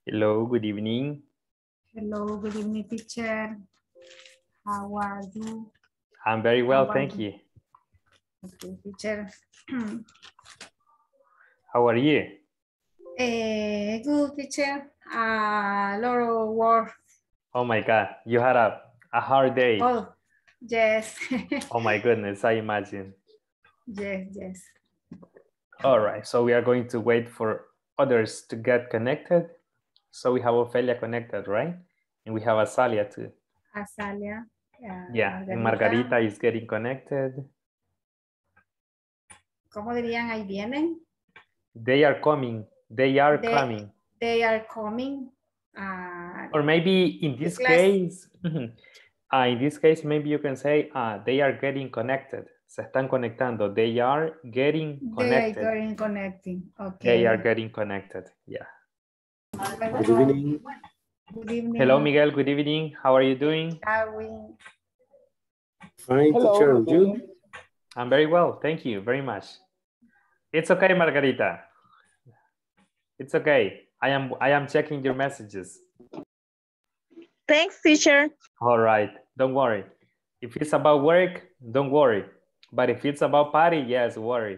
Hello, good evening. Hello, good evening, teacher. How are you? I'm very well, How are thank you? you. Okay, teacher. How are you? Good, teacher. A lot of work. Oh my God, you had a hard day. Oh, yes. Oh my goodness, I imagine. Yes. All right, so we are going to wait for others to get connected. So we have Ophelia connected, right? And we have Azalia too. Azalia. Yeah, and Margarita is getting connected. ¿Cómo dirían? Ahí vienen. They are coming. They are coming. They are coming. Or maybe in this case, maybe you can say they are getting connected. Se están conectando. They are getting connected. They are getting connecting. Okay. They are getting connected. Yeah. Good evening. Good evening. Hello, Miguel. Good evening. How are you doing? Fine, teacher. And you? I'm very well. Thank you very much. It's okay, Margarita. It's okay. I am checking your messages. Thanks, teacher. All right. Don't worry. If it's about work, don't worry. But if it's about party, yes, worry.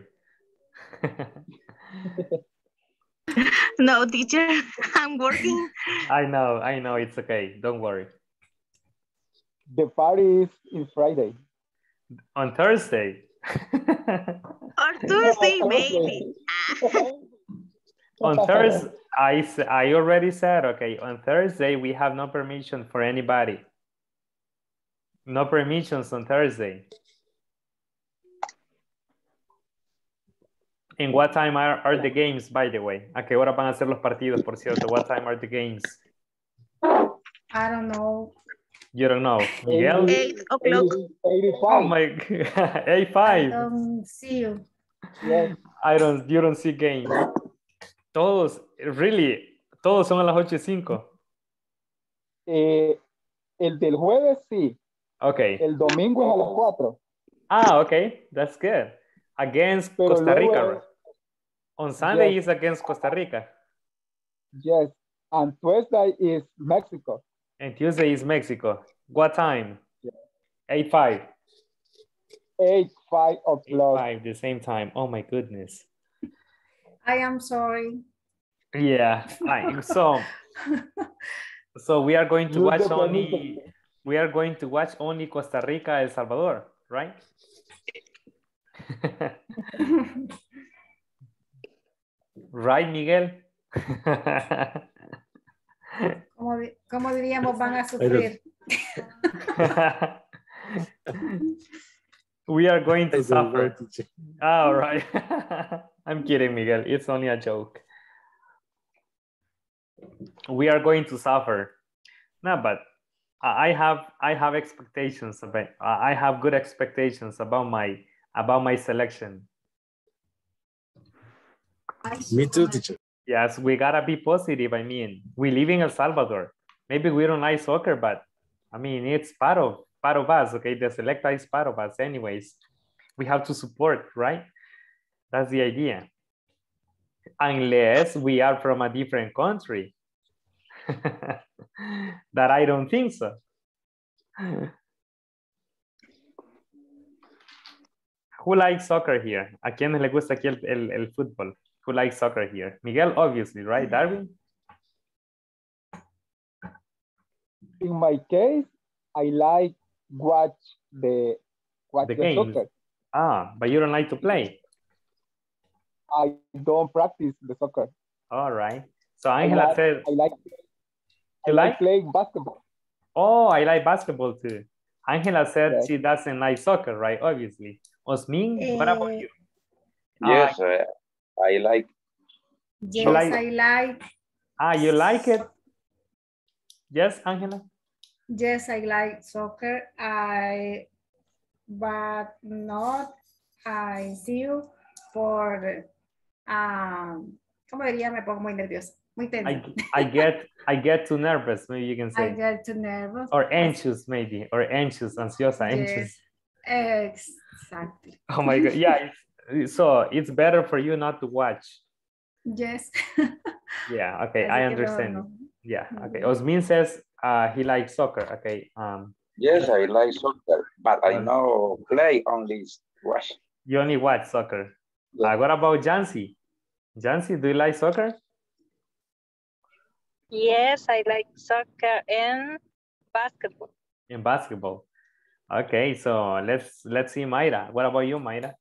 No, teacher, I'm working. I know. It's okay. Don't worry. The party is Friday. On Thursday. Or Tuesday, maybe. On Thursday, I already said, okay, on Thursday, we have no permission for anybody. No permissions on Thursday. And what time are the games, by the way? ¿A qué hora van a ser los partidos, por cierto? What time are the games? I don't know. You don't know. Miguel? 8 o'clock. 85. Oh my God. 85. I don't see you. Yes. You don't see games. Todos son a las 8:05. El del jueves sí. Okay. El domingo es a las 4. Ah, okay. That's good. Against Pero Costa Rica. luego Right? On Sunday Yes. is against Costa Rica. Yes. And Tuesday is Mexico. And Tuesday is Mexico. What time? Yeah. 8:05. 5 o'clock. 8:05, the same time. Oh my goodness. I am sorry. Yeah. So we are going to Use watch the only. We are going to watch only Costa Rica, El Salvador, right? Right, Miguel? ¿Cómo diríamos van a sufrir? We are going to I don't know, suffer. teacher. All right. I'm kidding, Miguel. It's only a joke. We are going to suffer. No, but I have expectations about. I have good expectations about my selection. Me too, teacher. Yes, we gotta be positive. I mean, we live in El Salvador. Maybe we don't like soccer, but I mean, it's part of us. Okay, the selecta is part of us. Anyways, we have to support, right? That's the idea. Unless we are from a different country. That I don't think so. Who likes soccer here? ¿A quiénes les gusta aquí el fútbol? Who likes soccer here? Miguel, obviously, right? Darwin? In my case, I like watch the games. soccer. Ah, but you don't like to play? I don't practice the soccer. All right. So Angela said... I like playing basketball. Oh, I like basketball too. Angela said Yes. she doesn't like soccer, right? Obviously. Osmin, what about you? Yes, I like. Yes, I like. You like it? Yes, Angela? Yes, I like soccer. But not I see you for ¿cómo diría? Me pongo muy nerviosa, muy tensa. I get too nervous, maybe you can say. I get too nervous. Or anxious, maybe. Or anxious, ansiosa, anxious. Yes, exactly. Oh my God. Yeah. So it's better for you not to watch. Yes. Yeah, okay, Así I que understand. no. Yeah, okay. Osmin says he likes soccer. Okay. Yes, I like soccer, but I Well, know play only squash. you only watch soccer. Yeah. What about Jancy? Jancy, do you like soccer? Yes, I like soccer and basketball. In basketball. Okay, so let's see Mayra. What about you, Mayra?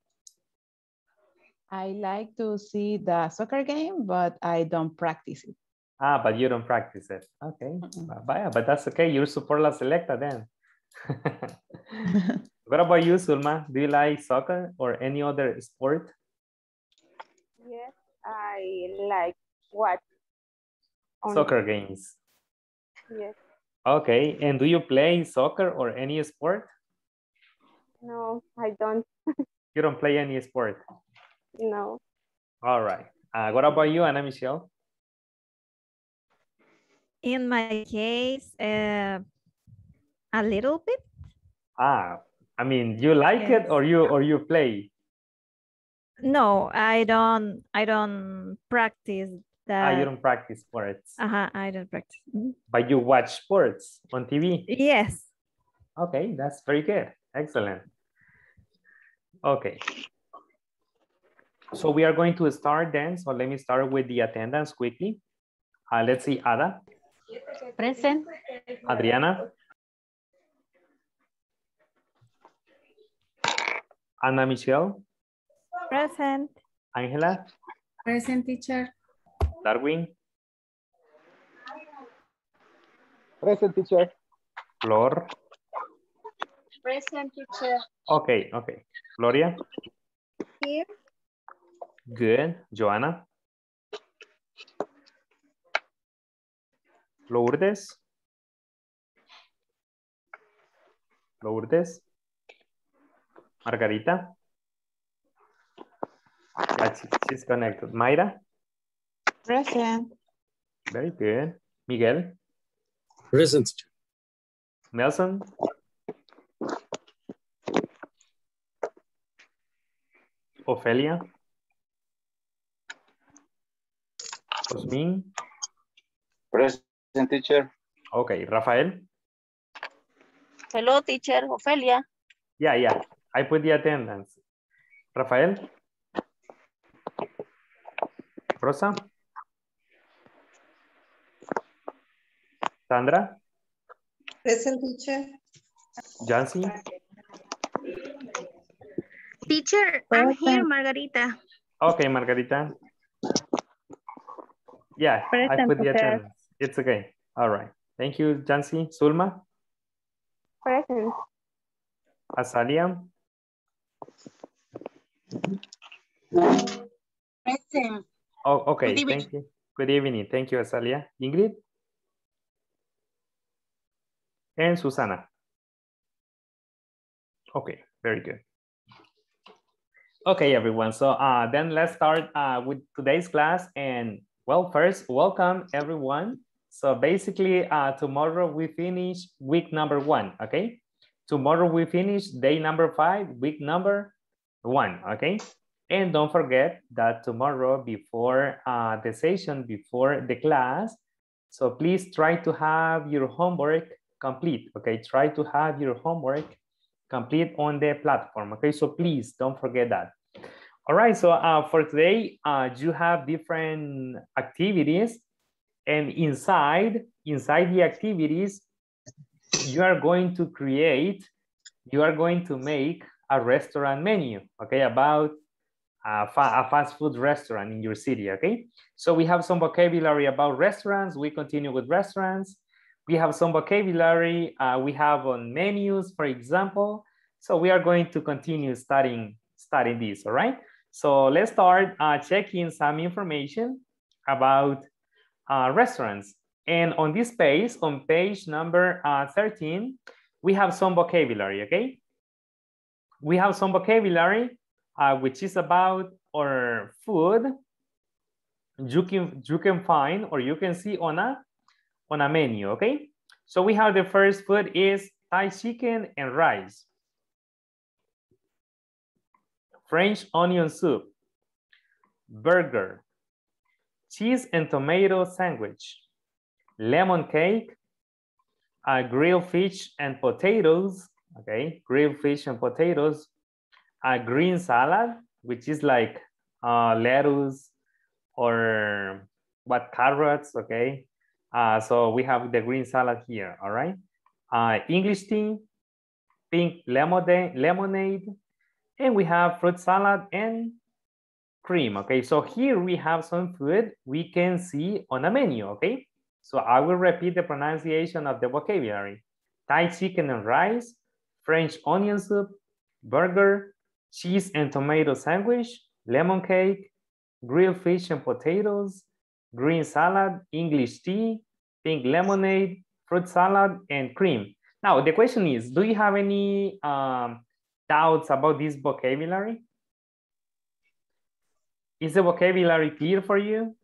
I like to see the soccer game, but I don't practice it. Ah, but you don't practice it. Okay, but that's okay. You support La Selecta then. What about you, Sulma? Do you like soccer or any other sport? Yes, I like watch. Soccer games. Yes. Okay, and do you play soccer or any sport? No, I don't. You don't play any sport? No. All right. What about you, Ana Michelle? In my case, a little bit. I mean, you like it or you play? No, I don't practice that. You don't practice sports. I don't practice. But you watch sports on TV? Yes. Okay, that's very good. Excellent. Okay. So we are going to start then. So let me start with the attendance quickly. Let's see, Ada. Present. Adriana. Ana Michelle. Present. Angela. Present, teacher. Darwin. Present, teacher. Flor. Present, teacher. Okay. Gloria. Here. Good. Joanna. Lourdes. Margarita. Yeah, she's connected. Mayra. Present. Very good. Miguel. Present. Nelson. Ofelia. Osmin. Present, teacher. Okay, Rafael. Hello, teacher. Ofelia. Yeah. I put the attendance. Rafael. Rosa. Sandra. Present, teacher. Jancy. Teacher, I'm here, Margarita. Okay, Margarita. Yeah, I put the attendance. It's okay. All right. Thank you, Jancy. Sulma. Present. Azalia. Present. Oh, okay. Good evening. Thank you. Good evening. Thank you, Azalia. Ingrid. And Susana. Okay, very good. Okay, everyone. So then let's start with today's class. And well, first, welcome everyone. So basically, tomorrow we finish week number 1, okay? Tomorrow we finish day number 5, week number 1, okay? And don't forget that tomorrow before the session, before the class, so please try to have your homework complete, okay? Try to have your homework complete on the platform, okay? So please don't forget that. All right, so for today, you have different activities, and inside the activities, you are going to make a restaurant menu, okay, about a fast food restaurant in your city, okay? So we have some vocabulary about restaurants. We continue with restaurants. We have some vocabulary we have on menus, for example. So we are going to continue studying this, all right? So let's start checking some information about restaurants. And on this page, on page number 13, we have some vocabulary, okay? We have some vocabulary which is about our food. You can find or you can see on a menu, okay? So we have the first food is Thai chicken and rice. French onion soup, burger, cheese and tomato sandwich, lemon cake, grilled fish and potatoes, okay, grilled fish and potatoes, a green salad, which is like lettuce or what, carrots, okay. So we have the green salad here, all right. English tea, pink lemonade, and we have fruit salad and cream, okay. So here we have some food we can see on a menu, okay. So I will repeat the pronunciation of the vocabulary. Thai chicken and rice, French onion soup, burger, cheese and tomato sandwich, lemon cake, grilled fish and potatoes, green salad, English tea, pink lemonade, fruit salad, and cream. Now, the question is, do you have any doubts about this vocabulary? Is the vocabulary clear for you?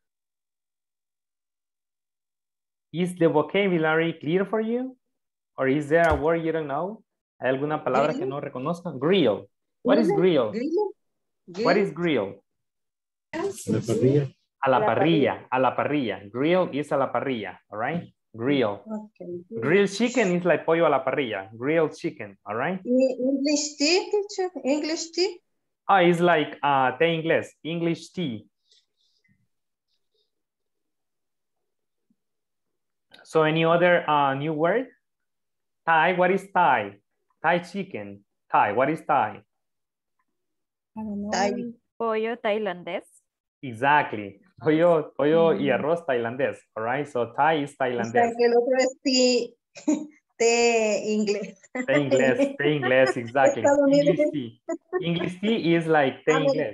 Is the vocabulary clear for you? Or is there a word you don't know? ¿Hay alguna palabra que no reconozcan? Grill. What is grill? What is grill? La parrilla. A la parrilla, a la parrilla. Grill is a la parrilla, all right? Grill. Okay. Grilled chicken is like pollo a la parrilla. Grilled chicken, all right? English tea, teacher? English tea? It's like té inglés, English tea. So any other new word? Thai, what is Thai? Thai chicken. Thai, what is Thai? I don't know. Thai. Pollo tailandés. Exactly. Pollo y arroz tailandés, all right? So Thai is O sea, tailandés. que el otro es tea, té inglés. Té inglés, exactly. English tea. English tea is like té inglés.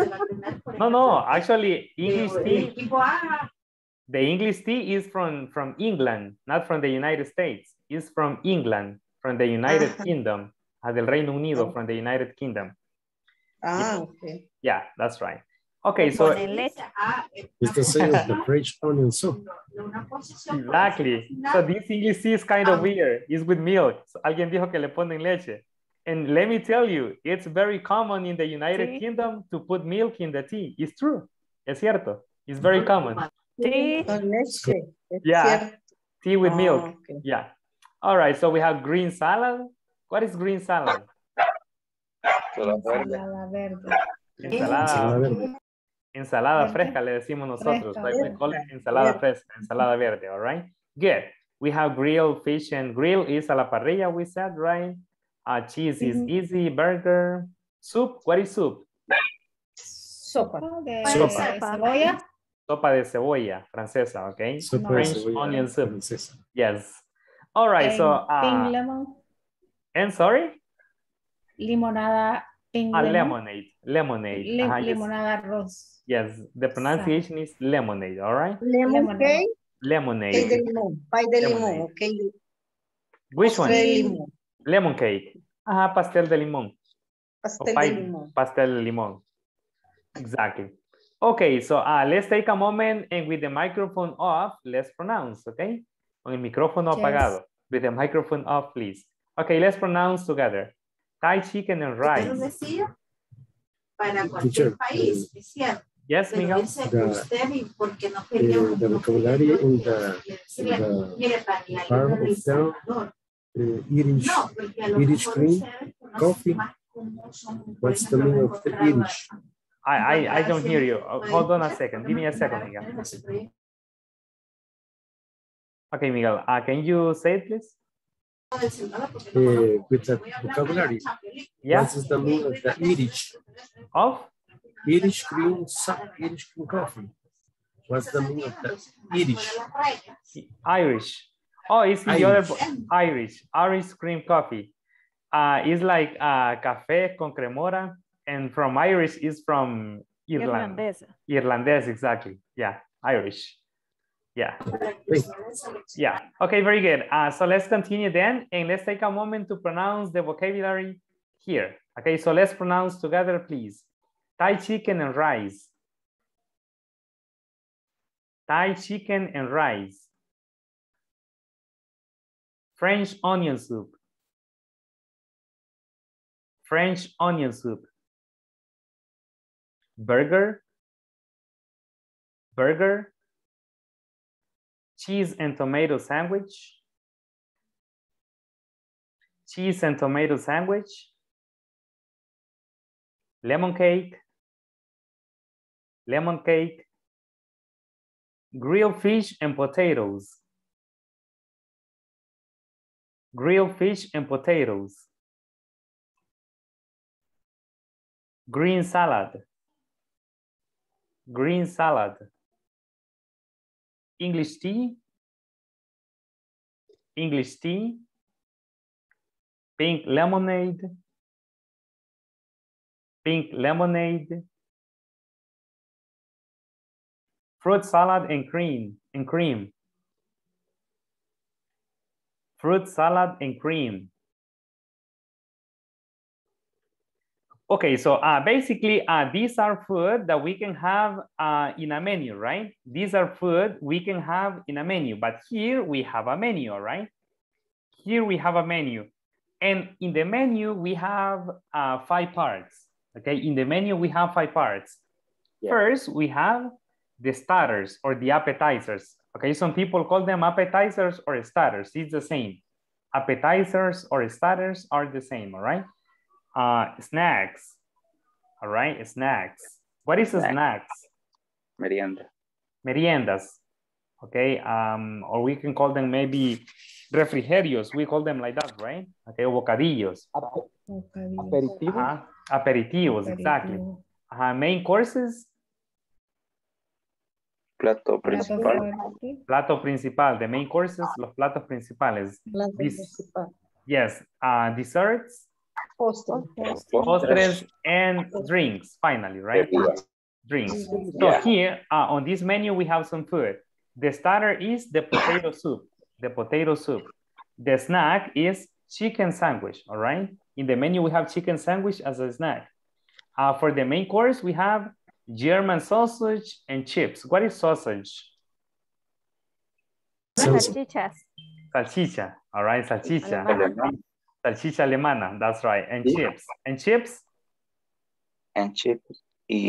No, actually English tea, the English tea is from England, not from the United States. It's from England, from the United Kingdom, del Reino Unido, from the United Kingdom. Okay. Yeah, that's right. Okay, so It's the same as the French onion soup. exactly. So this English tea is kind of weird. It's with milk. So, alguien dijo que le ponen leche. And let me tell you, it's very common in the United Kingdom to put milk in the tea. It's true. Es cierto. It's very common. Sí. Con leche. Es Yeah, cierto. tea with milk. Okay. Yeah. All right, so we have green salad. What is green salad? Ensalada verde. Ensalada, verde. ensalada fresca le decimos nosotros. Fresca, Like we call it ensalada fresca, ensalada verde, all right? Good. We have grilled fish and grill is a la parrilla, we said, right? Cheese is easy, burger. Soup, what is soup? Sopa de Sopa. cebolla. Sopa de cebolla, francesa, okay? Sopa de French cebolla onion soup. francesa. Yes. All right, so, Pink lemon. and sorry? Limonada pink lemon. Lemonade. Ajá, yes. Limonada arroz. Yes, the pronunciation is lemonade, all right? Lemon cake. Lemonade. Pay de limón. Pay de Lemonade. limón, okay. Which one? Pastel de limón. Lemon cake. Ajá, pastel de limón. Pastel pie- de limón. Pastel de limón. Exactly. Okay, so let's take a moment and with the microphone off, let's pronounce, okay? Con el micrófono Yes. apagado. With the microphone off, please. Okay, let's pronounce together. Thai chicken and rice. Para Teacher, país, es cierto. Yes, Miguel? The vocabulary in the part of down, Irish cream, coffee. What's the meaning of the Irish? I don't hear you. Hold on a second. Give me a second, Miguel. Okay, Miguel, can you say it, please? With the vocabulary. Yeah. What is the meaning of the Irish? Of? Irish cream, Irish cream coffee. What's the meaning of the Irish? Irish. Oh, it's the other Irish cream coffee. It's like café con cremora, and from Irish is from Ireland. Irlandés, exactly. Yeah, Irish. Yeah. Yeah. Okay, very good. So let's continue then, and let's take a moment to pronounce the vocabulary here. Okay, so let's pronounce together, please. Thai chicken and rice. Thai chicken and rice. French onion soup. French onion soup. Burger. burger, cheese and tomato sandwich, cheese and tomato sandwich, lemon cake, grilled fish and potatoes, grilled fish and potatoes, green salad, English tea, pink lemonade, fruit salad and cream, fruit salad and cream. Okay, so basically these are food that we can have in a menu, right? These are food we can have in a menu, but here we have a menu, right? Here we have a menu. And in the menu, we have 5 parts, okay? In the menu, we have 5 parts. Yeah. First, we have the starters or the appetizers, okay? Some people call them appetizers or starters. It's the same. Appetizers or starters are the same, all right? Snacks, all right? Snacks. What is snacks? Merienda. Meriendas, okay? Or we can call them maybe refrigerios. We call them like that, right? Okay, bocadillos. Aperitivos. Aperitivos, exactly. Main courses? Plato principal. Plato principal. The main courses, los platos principales. Yes. Desserts? Postres and drinks, finally, right? Drinks. So here, on this menu, we have some food. The starter is the potato soup. The snack is chicken sandwich, all right? In the menu, we have chicken sandwich as a snack. For the main course, we have German sausage and chips. What is sausage? Salchichas. Salchicha, all right, salchicha. Salchicha alemana, that's right. And chips. And chips? And chips.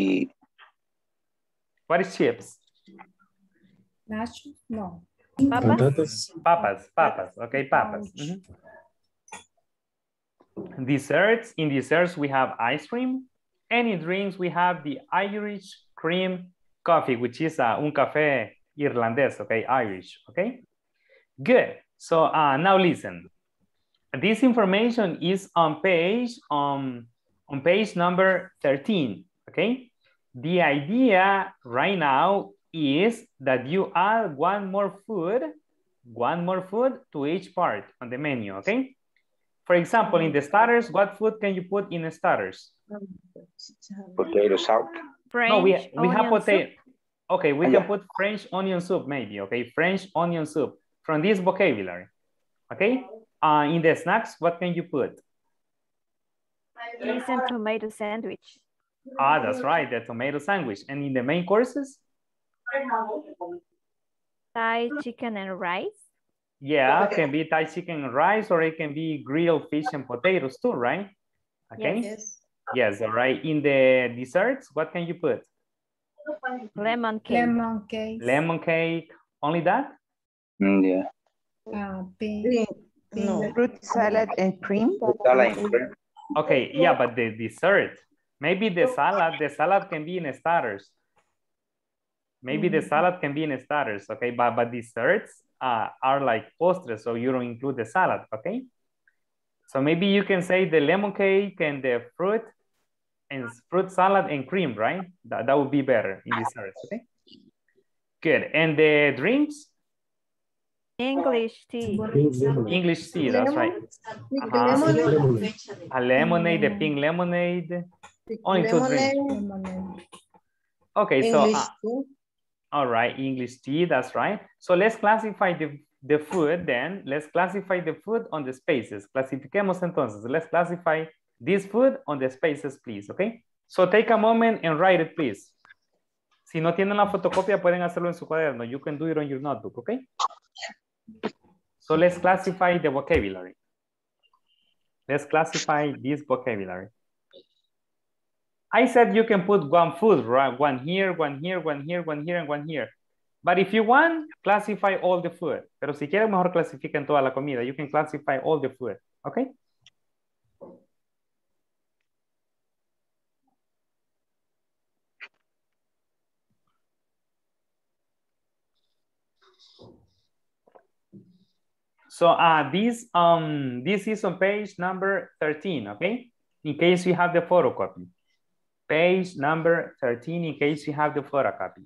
What is chips? Nachos? No. Papas. Okay, papas. Desserts. In desserts, we have ice cream. And in drinks, we have the Irish cream coffee, which is un café irlandés, okay, Irish, okay? Good. So now listen. This information is on page number 13, okay? The idea right now is that you add one more food to each part on the menu, okay? For example, in the starters, what food can you put in the starters? Potato soup. No, we have potato. Okay, we can put French onion soup maybe, okay? French onion soup from this vocabulary, okay? In the snacks, what can you put? Cheese and tomato sandwich. That's right, the tomato sandwich. And in the main courses? Thai chicken and rice. Yeah, it can be Thai chicken and rice, or it can be grilled fish and potatoes too, right? Okay. Yes, all right. In the desserts, what can you put? Lemon cake. Lemon cake. Only that? Yeah. Fruit salad and cream. Okay, yeah, but the dessert. Maybe the salad can be in starters. Maybe the salad can be in starters, okay? But desserts are like postres, so you don't include the salad, okay? So maybe you can say the lemon cake and the fruit salad and cream, right? That would be better in desserts, okay? Good. And the drinks? English tea. English tea, that's right. A lemonade, the pink lemonade. Only 2 drinks. Okay, so all right, English tea, that's right. So let's classify the food then. Let's classify the food on the spaces. Clasifiquemos entonces. Let's classify this food on the spaces, please, okay? So take a moment and write it, please. Si no tienen la fotocopia, pueden hacerlo en su cuaderno. You can do it on your notebook, okay? So let's classify the vocabulary. Let's classify this vocabulary. I said you can put one food, right? One here, one here, one here, one here, and one here. But if you want, classify all the food. Pero si quieren, mejor clasifiquen toda la comida. You can classify all the food, okay? So this is on page number 13, okay? In case you have the photocopy. Page number 13 in case you have the photocopy.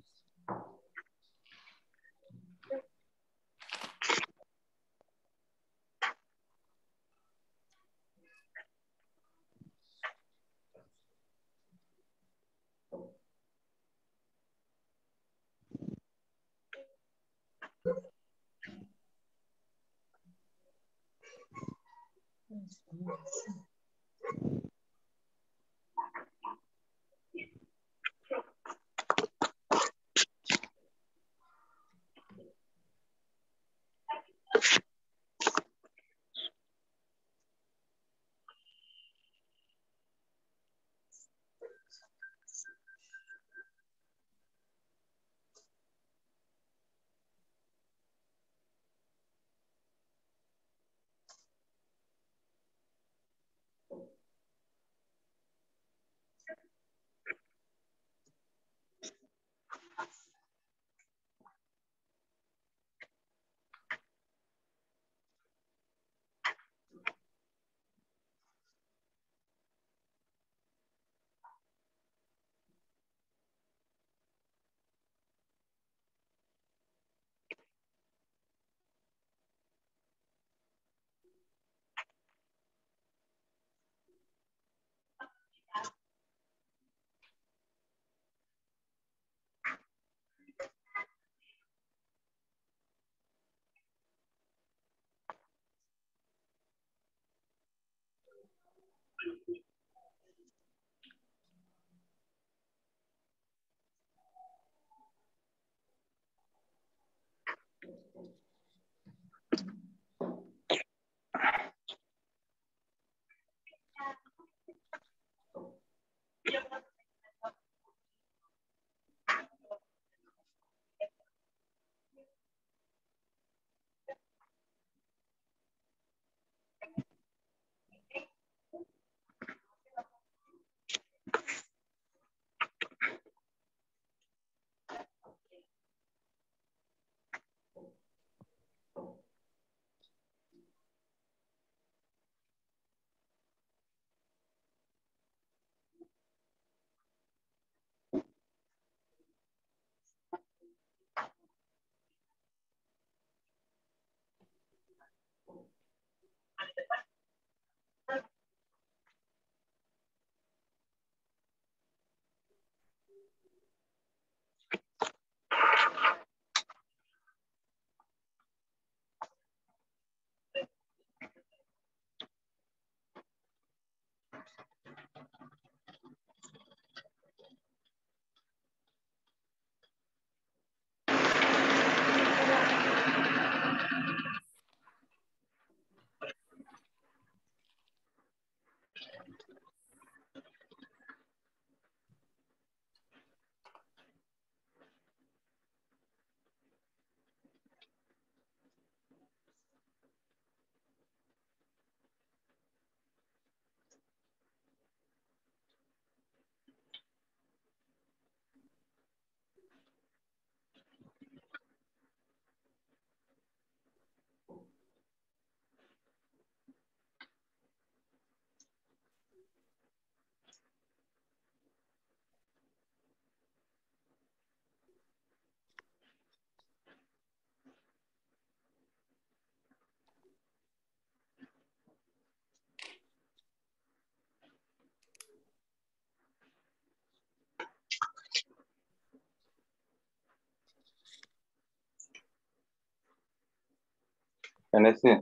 En ese,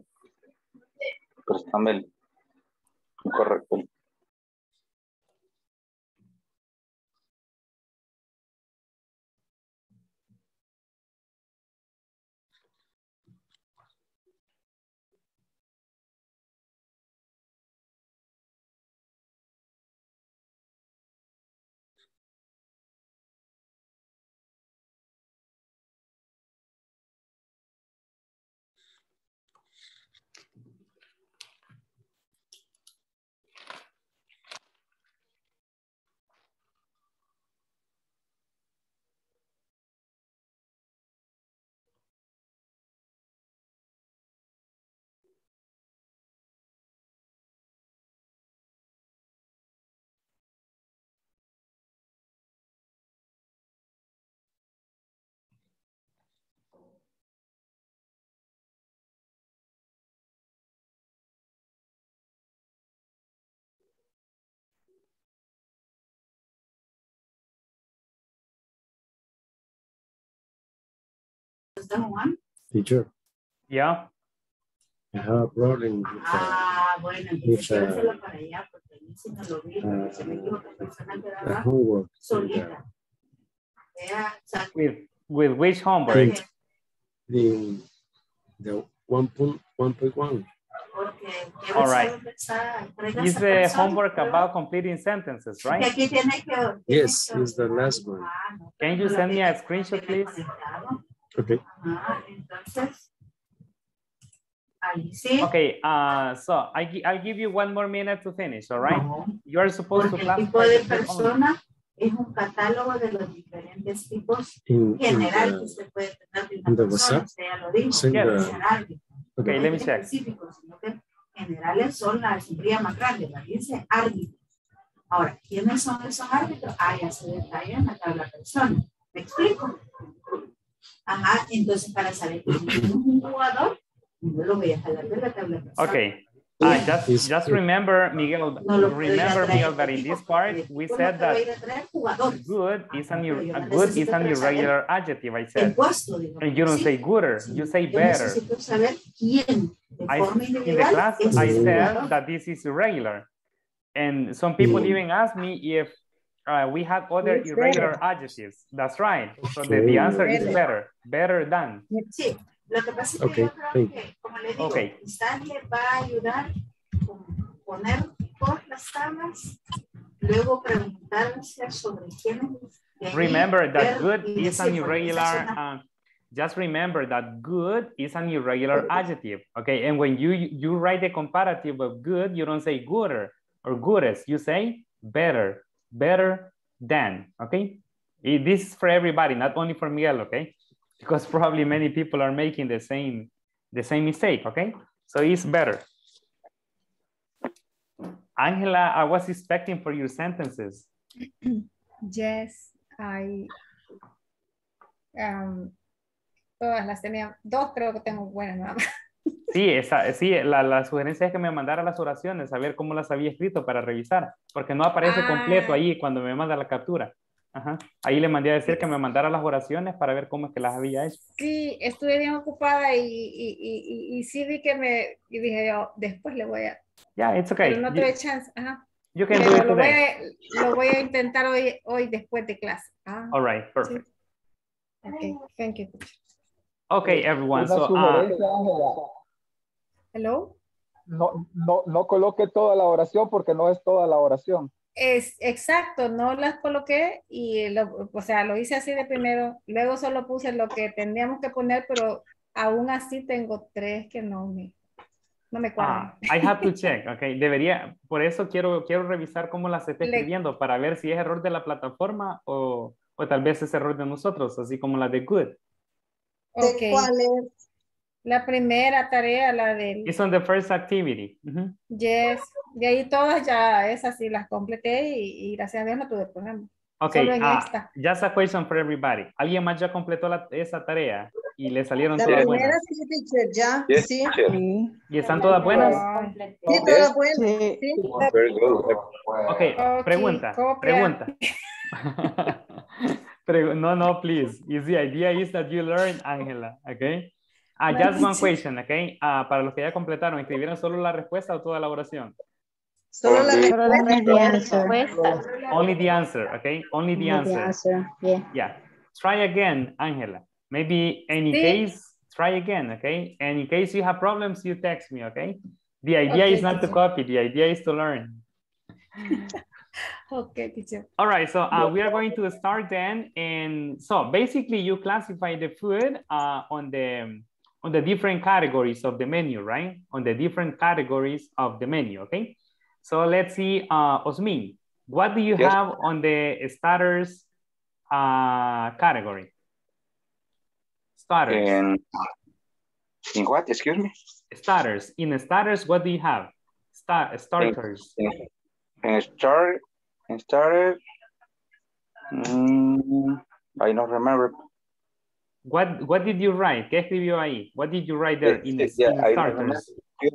préstame el correcto. Teacher, Yeah. I have a problem with homework. With which homework? The 1.1. All right. Is the homework about completing sentences, right? Yes, it's the last one. Can you send me a screenshot, please? Okay. Okay, so I'll give you 1 more minute to finish, all right? You are supposed to classify the food only. Es un catálogo de los diferentes tipos In general que usted puede tener de una the persona, WhatsApp? usted ya lo dijo. Send Yes. the- Okay, let me check. Específicos, sino que generales son la asamblea más grande, la dice árbitros. Ahora, ¿quiénes son esos árbitros? Ah, ya se detalla en la tabla persona. ¿Me explico? Ajá, entonces para saber que es un jugador, no lo voy a jalar de la tabla persona. Okay. Just remember, Miguel, that in this part, we said that good is an irregular adjective, I said. And you don't say gooder, you say better. In the class, I said that this is irregular. And some people even ask me if we have other irregular adjectives. That's right. So the answer is better than. Sí. Lo que pasa es que yo creo que, como le digo, Stanley va a ayudar con poner todas las tablas, luego preguntarse sobre quiénes. Remember that good is an irregular, just remember that good is an irregular adjective, okay? And when you write the comparative of good, you don't say gooder or goodest, you say better than, okay? This is for everybody, not only for Miguel, okay? Because probably many people are making the same mistake, okay? So it's better. Angela, I was expecting for your sentences. Yes, todas las tenía, 2 creo que tengo buenas nada más. Sí, la sugerencia es que me mandara las oraciones, a ver cómo las había escrito para revisar, porque no aparece completo ahí cuando me manda la captura. Ajá. Ahí le mandé a decir que me mandara las oraciones para ver cómo es que las había hecho. Sí, estuve bien ocupada y sí vi que y dije yo, después le voy a... Yeah, it's okay. Pero no tuve chance. Ajá. You can do it today. Lo voy a intentar hoy después de clase. All right, perfect. Sí. Okay, thank you. Okay, everyone. Una sugerencia, Ángela. Hello. No coloque toda la oración porque no es toda la oración. Es exacto, no las coloqué y o sea, lo hice así de primero, luego solo puse lo que tendríamos que poner, pero aún así tengo 3 que no me cuadran. I have to check, okay. Por eso quiero revisar cómo las estoy escribiendo para ver si es error de la plataforma o tal vez es error de nosotros, así como la de good. Okay. ¿Cuál es? La primera tarea, la del... It's on the first activity. Yes. De ahí todas ya esas sí las completé y gracias a Dios no tuve problema. Okay, Solo en esta. Just a question for everybody. ¿Alguien más ya completó esa tarea y le salieron La todas primera buenas? sí, teacher, ya. Yes, Sí. teacher. ¿Y están todas buenas? Sí, todas buenas. Sí. Very good. Okay, pregunta. No, please. The idea is that you learn, Angela, okay? Just one question, okay? Para los que ya completaron, ¿escribieron solo la respuesta o toda la oración? Solo la respuesta. Only the answer, okay? Only the answer. Yeah. Try again, Angela. Maybe in case, try again, okay? And in case you have problems, you text me, okay? The idea is not to copy. The idea is to learn. Okay, teacher. All right, so we are going to start then. And so basically you classify the food on the different categories of the menu, right? On the different categories of the menu, okay? So let's see, Osmin, what do you have on the starters category? Starters. In what, excuse me? Starters. In starters, what do you have? Starters. In starter, I don't remember. What did you write? ¿Qué escribió ahí? What did you write there in starters?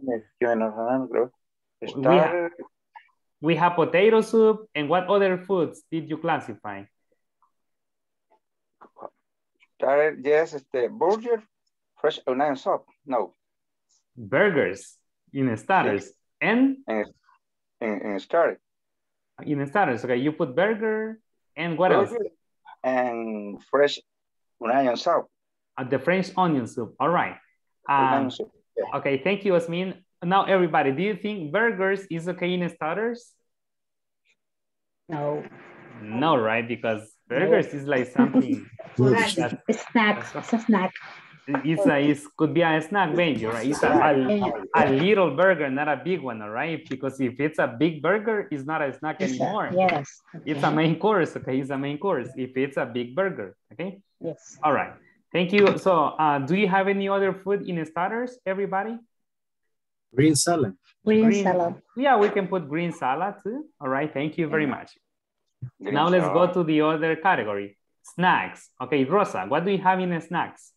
We have potato soup, and what other foods did you classify? Started, yes, burger, fresh onion soup. No. Burgers in starters. And? In started. In starters, okay. You put burger and what else? And fresh onion soup. The French onion soup. All right. Onion soup. Yeah. Okay, thank you, Osmin. Now, everybody, do you think burgers is okay in starters? No. No, right? Because burgers is like something. It's a snack. It's a snack. It could be a snack, maybe, right? It's a little burger, not a big one, all right? Because if it's a big burger, it's not a snack anymore. Yes. It's a main course, okay? It's a main course if it's a big burger, okay? Yes. All right. Thank you. So, do you have any other food in starters, everybody? Green salad. Green salad. Yeah, we can put green salad too. All right. Thank you very much. Green now let's salad. go to the other category. Snacks. Okay, Rosa, what do you have in snacks?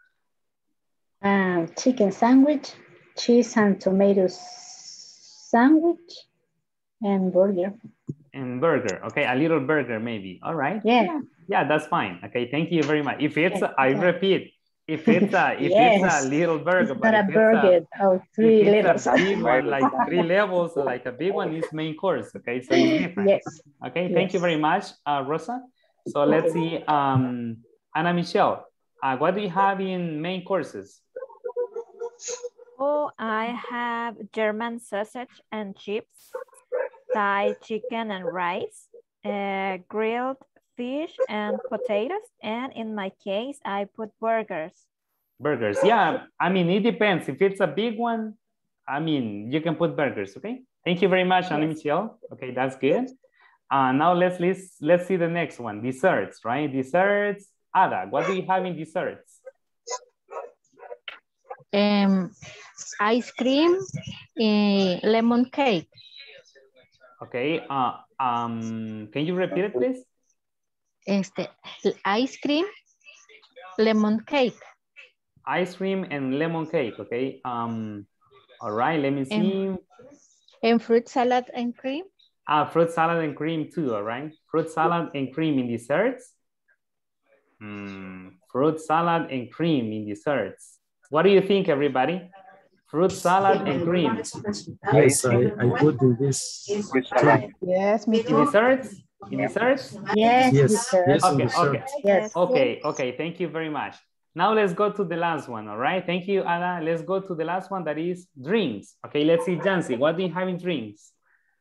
Chicken sandwich, cheese and tomato sandwich, and burger. And burger. Okay, a little burger maybe. All right. Yeah. Yeah, that's fine. Okay, thank you very much. If it's, I repeat, if it's a little burger, it's not a burger of 3 levels. A big one, like 3 levels, like a big one is main course. Okay, so it's different. Yes. Okay, thank you very much, Rosa. So let's see, Ana Michelle, what do you have in main courses? Oh, I have German sausage and chips, Thai chicken and rice, grilled fish and potatoes, and in my case, I put burgers. Burgers, yeah, I mean, it depends. If it's a big one, I mean, you can put burgers, okay? Thank you very much, Ana Michelle. Okay, that's good. Now let's see the next one, desserts, right? Desserts, Ada, what do you have in desserts? Ice cream, lemon cake. Okay, can you repeat it, please? Ice cream, lemon cake. Ice cream and lemon cake, okay. All right, let me see. And fruit salad and cream. Fruit salad and cream too, all right. Fruit salad and cream in desserts. Fruit salad and cream in desserts. What do you think, everybody? Fruit salad and cream. Yes, I put in this. Yes, me too. In desserts? In desserts? Yes. Yes. Okay. Yes. Okay. Thank you very much. Now let's go to the last one, all right? Thank you, Anna. Let's go to the last one, that is drinks. Okay, let's see, Jancy, what do you have in drinks?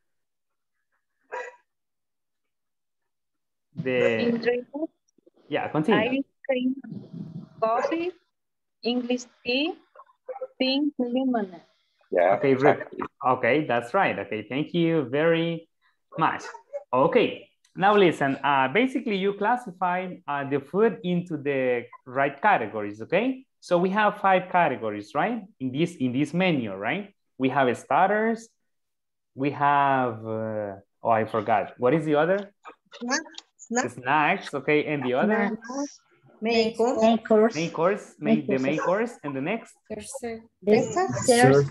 In drinks, yeah, continue. ice cream, coffee, English tea, pink lemonade. Yeah. Okay, okay, that's right. Okay, thank you very much. Okay, now listen. Basically, you classify the food into the right categories. Okay, so we have 5 categories, right? In this menu, right? We have starters. We have oh, I forgot. What is the other? Snacks. Okay, and the other? Main course. Main course. The main course, and the next? Dessert. Dessert.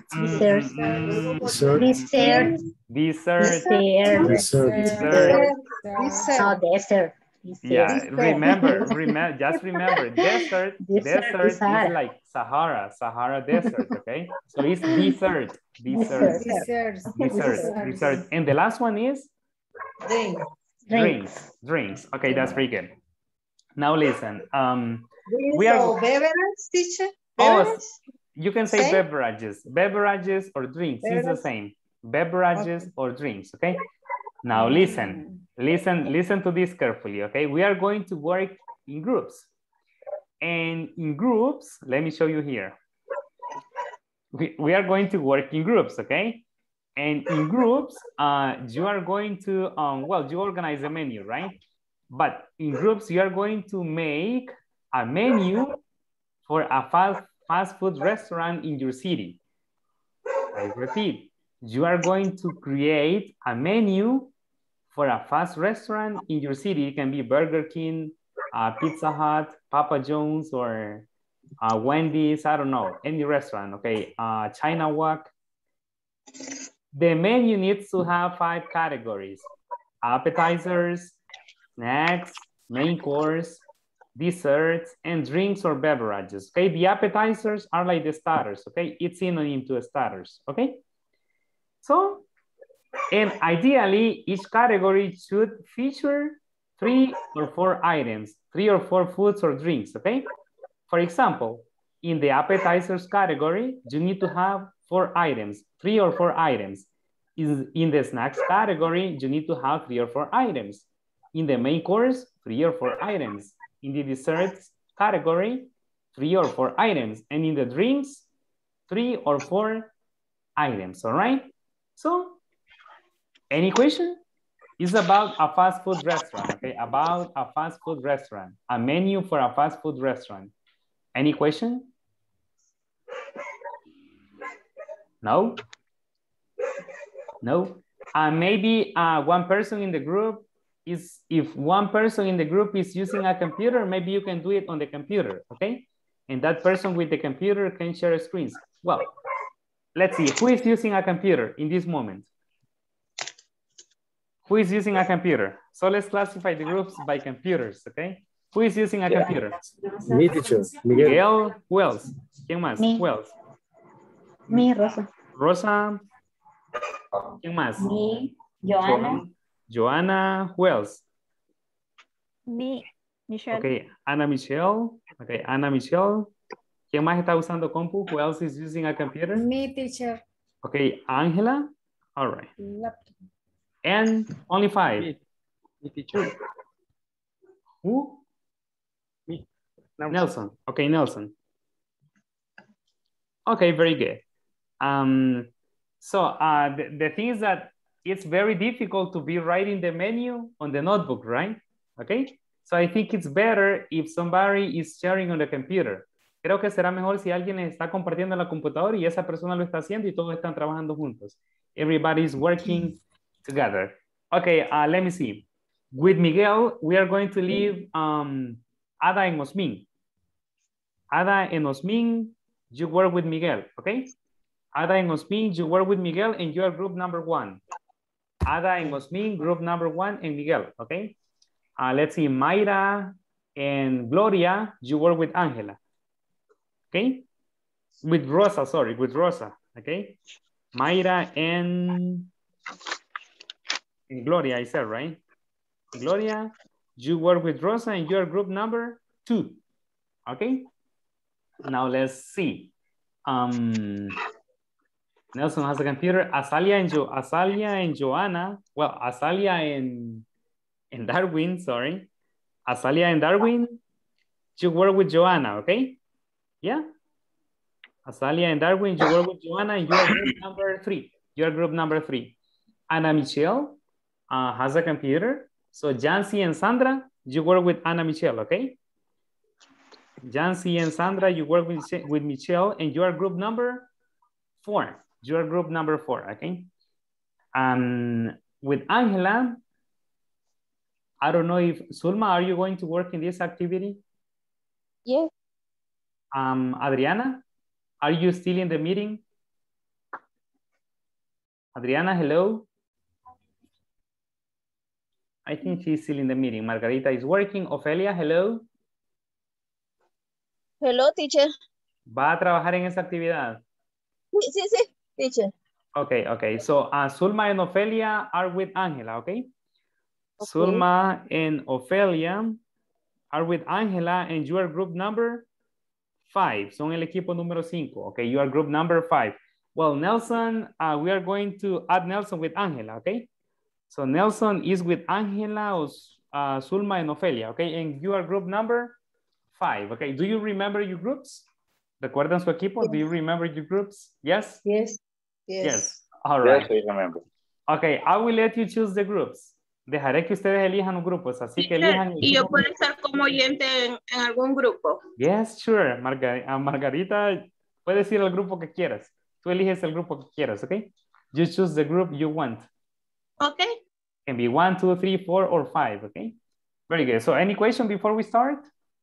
Yeah, just remember, desert is like Sahara desert, okay? So it's dessert. And the last one is? Drinks. Okay, that's pretty good. Now listen, we are beverages, teacher. You can say beverages or drinks. It's the same. Beverages or drinks. Okay. Now listen to this carefully. Okay, we are going to work in groups, and in groups, let me show you here. We are going to work in groups. Okay, and in groups, you are going to you organize a menu, right? But in groups, you are going to make a menu for a fast food restaurant in your city. I repeat, you are going to create a menu for a fast restaurant in your city. It can be Burger King, Pizza Hut, Papa John's, or Wendy's, I don't know, any restaurant, okay? China Wok. The menu needs to have 5 categories: appetizers, snacks, main course, desserts, and drinks or beverages. Okay, the appetizers are like the starters. Okay, it's synonym to starters. Okay, so and ideally each category should feature 3 or 4 items, 3 or 4 foods or drinks. Okay, for example, in the appetizers category, you need to have 4 items, 3 or 4 items. In the snacks category, you need to have 3 or 4 items. In the main course, 3 or 4 items. In the desserts category, 3 or 4 items. And in the drinks, 3 or 4 items, all right? So, any question? It's about a fast food restaurant, okay? About a fast food restaurant, a menu for a fast food restaurant. Any question? No? No? Maybe one person in the group is, if one person in the group is using a computer, maybe you can do it on the computer, okay? And that person with the computer can share screens. Well, let's see, who is using a computer in this moment? Who is using a computer? So let's classify the groups by computers, okay? Who is using a computer? Me, teacher. Miguel. Who else? ¿Quién más? Me. Who else? Me, Rosa. Rosa. ¿Quién más? Me, Joana. Joana. Who else? Me, Michelle. Okay, Ana Michelle. Okay, Ana Michelle. ¿Quién más está usando compu? Who else is using a computer? Me, teacher. Okay, Angela. All right. Laptop. And only 5. Me, teacher. Who? Me. Nelson. Okay, Nelson. Okay, very good. So the thing is that it's very difficult to be writing the menu on the notebook, right? Okay, so I think it's better if somebody is sharing on the computer. Creo que será mejor si alguien está compartiendo la computadora y esa persona lo está haciendo y todos están trabajando juntos. Everybody is working together. Okay, let me see. With Miguel, we are going to leave Ada and Osmin. Ada and Osmin, you work with Miguel, okay? Ada and Osmin, you work with Miguel and you are group number 1. Ada and Osmin, group number 1 and Miguel, okay? Let's see, Mayra and Gloria, you work with Angela, okay? With Rosa, sorry, with Rosa, okay? Mayra and Gloria, I said, right? Gloria, you work with Rosa and you're group number 2, okay? Now let's see. Nelson has a computer. Azalia and Joanna. Well, Azalia and Darwin, sorry. Azalia and Darwin, you work with Joanna, okay? Yeah? Azalia and Darwin, you work with Joanna and you are group number 3. You're group number 3. Ana Michelle has a computer. So Jancy and Sandra, you work with Ana Michelle, okay? Jancy and Sandra, you work with Michelle and you are group number 4. You are group number 4, okay? With Angela, I don't know if, Sulma, are you going to work in this activity? Yes. Adriana, are you still in the meeting? Adriana, hello? I think she's still in the meeting. Margarita is working. Ofelia, hello? Hello, teacher. ¿Va a trabajar en esa actividad? Sí, teacher. Okay, okay. So Sulma and Ofelia are with Angela, okay? Sulma and Ofelia are with Angela and you are group number 5. Son el equipo número 5. Okay, you are group number 5. Well, Nelson, we are going to add Nelson with Angela, okay? So Nelson is with Angela, Sulma and Ofelia, okay? And you are group number 5, okay? Do you remember your groups? ¿Recuerdan su equipo? Yes. Do you remember your groups? Yes? Yes. Yes. All right. Yes, I remember. Okay, I will let you choose the groups. Dejaré que ustedes elijan los grupos, así que elijan. ¿Y yo puedo estar como oyente en algún grupo? Yes, sure. Margarita, puedes ir al grupo que quieras. Tú eliges el grupo que quieras, okay? You choose the group you want. Okay. Can be 1, 2, 3, 4, or 5, okay? Very good. So any question before we start?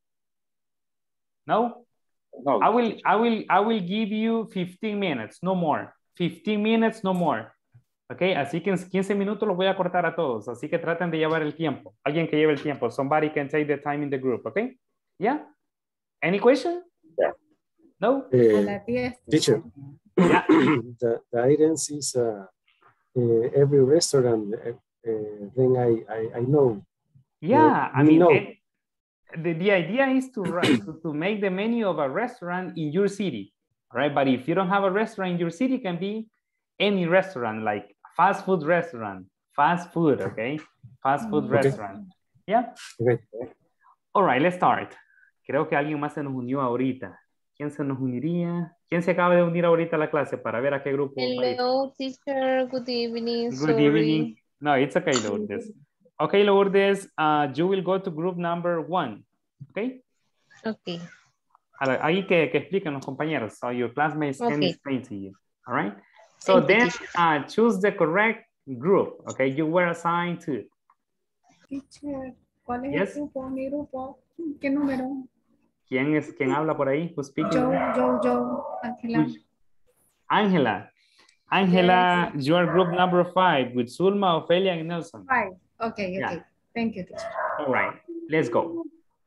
No? No. I will give you 15 minutes, no more. 15 minutes, no more. Okay, así que en 15 minutos los voy a cortar a todos. Así que traten de llevar el tiempo. Alguien que lleve el tiempo. Somebody can take the time in the group, okay? Yeah. Any question? No? A las 10. Teacher, the items is every restaurant. Then I know. Yeah, I we mean, know. the idea is to write, to make the menu of a restaurant in your city, right? But if you don't have a restaurant in your city, it can be any restaurant, like fast food restaurant, fast food, okay? Fast food restaurant. Yeah? Okay. All right, let's start. Creo que alguien más se nos unió ahorita. ¿Quién se nos uniría? ¿Quién se acaba de unir ahorita a la clase para ver a qué grupo? Hello, teacher. Good evening. Good evening. No, it's okay, Lourdes. Okay, Lourdes, you will go to group number 1. Okay? Okay. Ahí que expliquen los compañeros. So your classmates can explain to you. All right? So Thank then choose the correct group. Okay, you were assigned to. Teacher, ¿cuál es Yes. el grupo? Mi grupo. ¿Qué número? ¿Quién habla por ahí? Who's speaking? Yo, Ángela. Ángela. Ángela, you are group number 5 with Zulma, Ofelia, and Nelson. 5. Okay, okay. Yeah. Thank you, teacher. All right, let's go.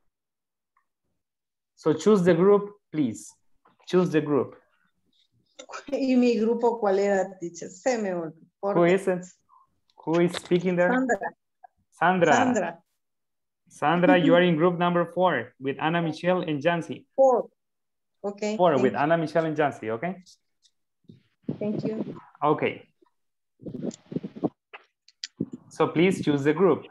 So choose the group, please. Choose the group. ¿Y mi grupo cuál era, teacher? Se me olvidó. Who is it? Who is speaking there? Sandra. Sandra. Sandra, you are in group number 4 with Anna Michelle and Jancy. 4. Okay. 4 with Anna Michelle and Jancy, okay? Thank you. Okay. So please choose the group.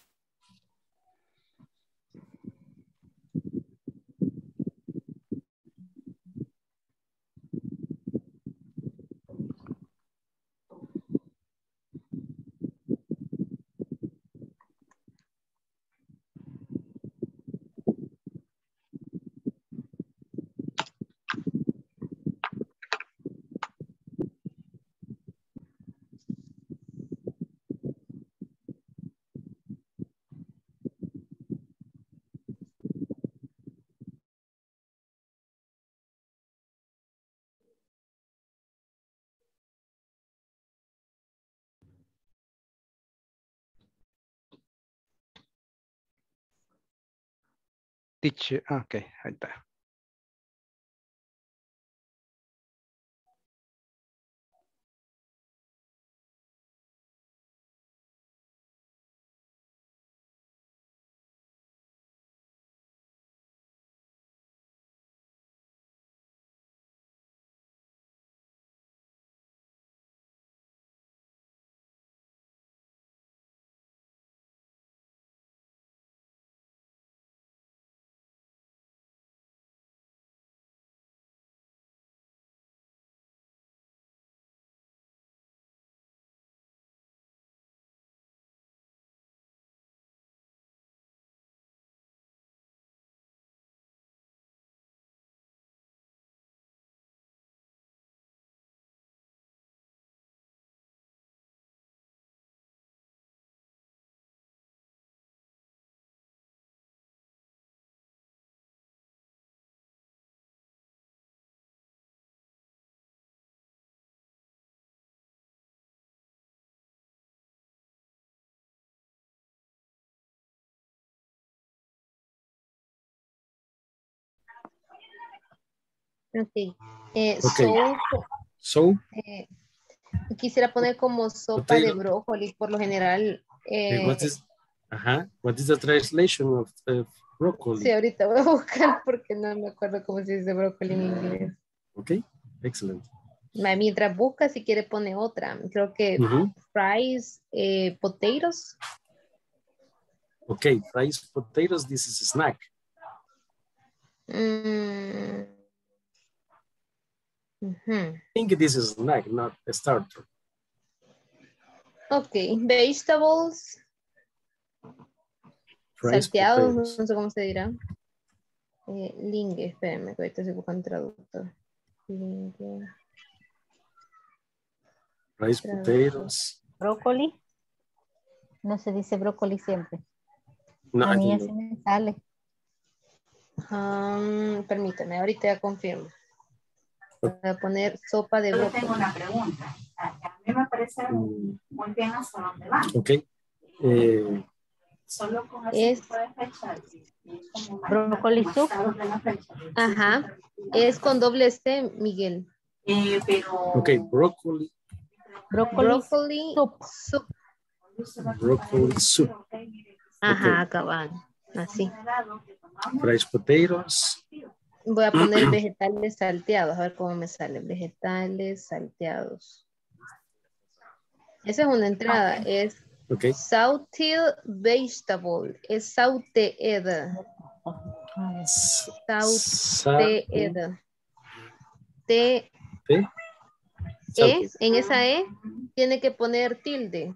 Teacher, okay, ahí está. Okay. Okay. So, Quisiera poner como sopa de brócoli, por lo general. what is the translation of broccoli? Sí, ahorita voy a buscar porque no me acuerdo cómo se dice brócoli en inglés. Okay, excellent. Mientras busca, si quiere pone otra. Creo que fries, potatoes. Okay, fries, potatoes, this is a snack. I think this is a snack, not a starter. Okay, vegetables. Fries, Salteados, potatoes. no sé cómo se dirá. Lingue, espérenme, que ahorita estoy buscando traductor. Lingue. Fries, potatoes. Brócoli. No se dice brócoli siempre. No, A mí I así don't know. me sale. Permítame, ahorita ya confirmo. Voy a poner sopa de Yo brócoli. tengo una pregunta. A mí me parece muy bien hasta dónde va. Okay. Solo con ese tipo de fecha. Brócoli soup. Ajá. Es con doble C, Miguel. Pero... Ok, broccoli. Brócoli soup. Broccoli soup. Ajá, Ok. cabal. Así. Fried potatoes. Voy a poner vegetales salteados. A ver cómo me salen. Vegetales salteados. Esa es una entrada. Es Ok. sauteed vegetable. Es sauteed. Sauteed. T. ¿Sí? E. En esa E tiene que poner tilde.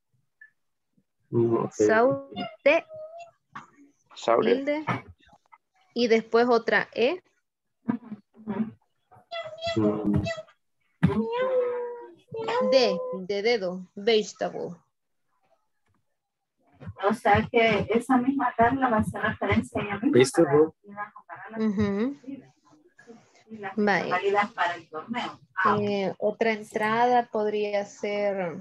Ok. Saute. Tilde. Y después otra E. D. De dedo. Vegetable. O sea que esa misma tabla va a hacer referencia a ella misma. Vegetable. Vaya. Para el torneo. Otra entrada podría ser...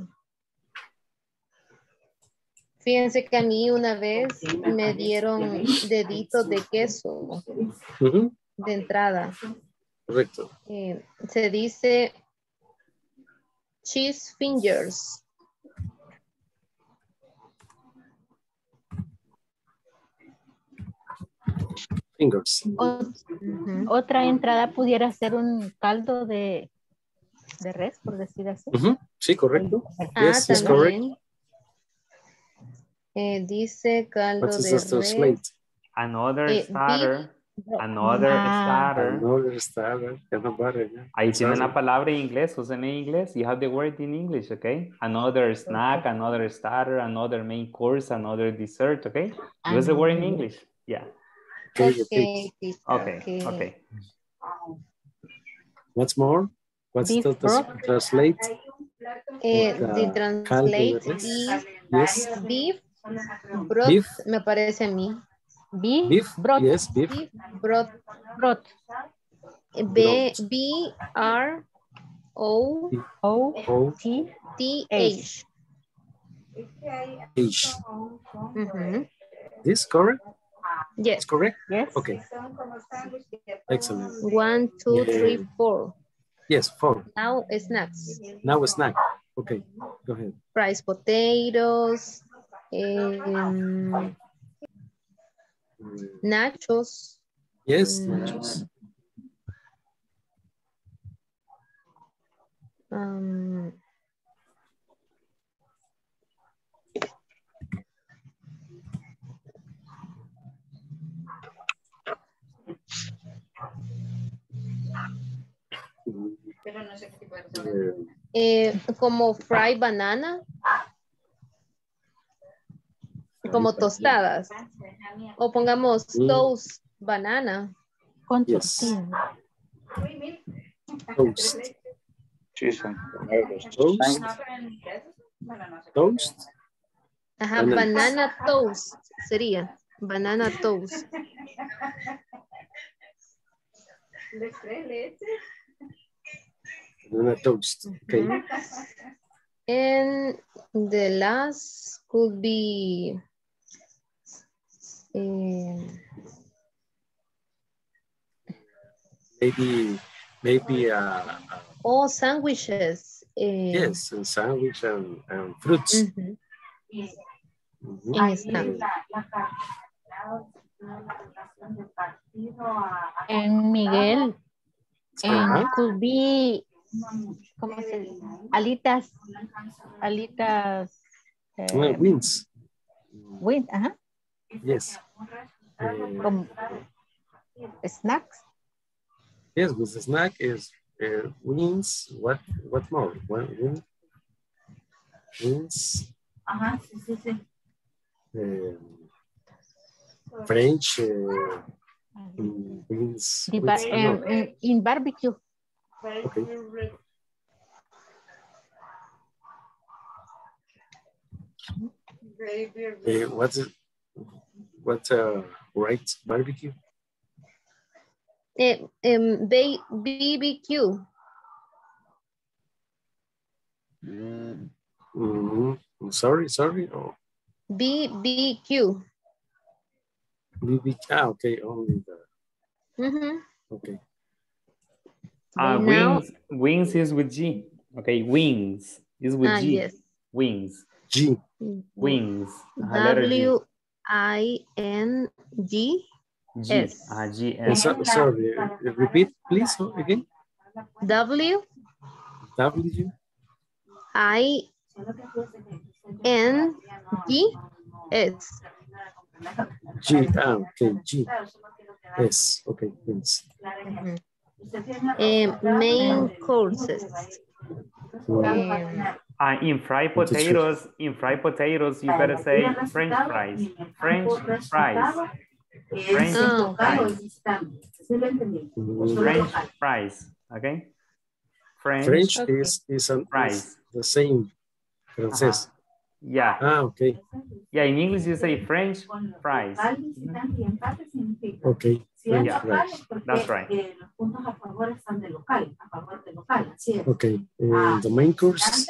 Fíjense que a mí una vez me dieron deditos de queso de entrada. Correcto. Se dice cheese fingers. Fingers. Otra entrada pudiera ser un caldo de res, por decir así. Sí, correcto. Yes, yes, correct. Dice caldo What is de this translate? res. Another starter. Another starter. Another starter. Ahí tiene una palabra en inglés, usen en inglés. You have the word in English, okay? Another snack, another starter, another main course, another dessert, okay? Use the word in English. Yeah. Okay. What's more? What's the translate? The translate is yes. beef. Broth, beef. Me parece a mí. Beef. Broth. Yes, beef. Broth. B-R-O-O-T-H. This correct? Yes. It's correct? Yes. Okay. Excellent. 1, 2, 3, 4. Yes, 4. Now snacks. Now a snack. Okay, go ahead. Fried potatoes. Nachos. Yes, nachos. Como fried banana. Como tostadas. O pongamos toast banana. Con yes. Toast. Toast. Toast. Ajá, banana toast sería. Banana toast. Banana toast. Okay. And the last could be maybe sandwiches. Yes, and sandwich and fruits. En Miguel, could be, ¿cómo se dice? Alitas. Wings. Wings, ajá. Yes. Snacks. Yes, with the snack is wings. What more? Wings. French. Wings. In barbecue. Okay. What's right barbecue? BBQ. Sorry. Oh. BBQ. BB, okay, only the, okay. Wings is with G. Okay, wings is with G. Yes. Wings. G. Wings. Letter G. W-I-N-G. G. G. S. Sorry, repeat please again. W. W. I-N-G-S. G. Okay, G. S. Okay, thanks. Main courses. In fried potatoes, you better say French fries. French fries. French fries. French fries. Okay. French is fries. The same. Francés. Yeah. Okay. Yeah, in English you say French fries. Okay. French fries. That's right. Okay. The main course.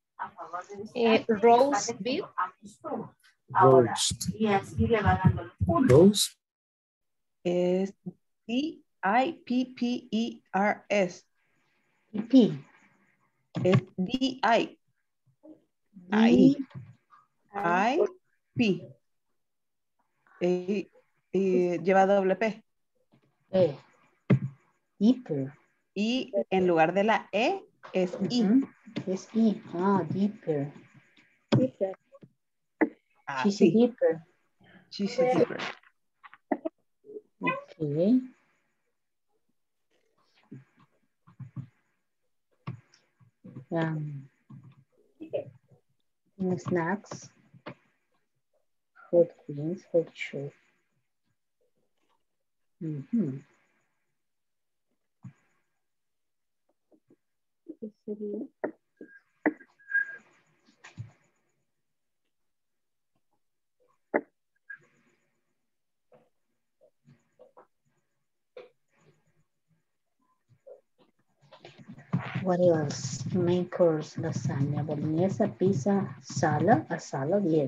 Roast beef. Roast. Roast. Is D-I-P-P-E-R-S. P. Es D-I. I-P. Lleva doble P. Deeper. Y en lugar de la E es I. Es I. Deeper. Deeper. Cheesy deeper. Cheesy deeper. Okay. Snacks. Hot greens, hot shoe. What else? Main course, lasagna, bolognese, pizza, salad. A salad, yes.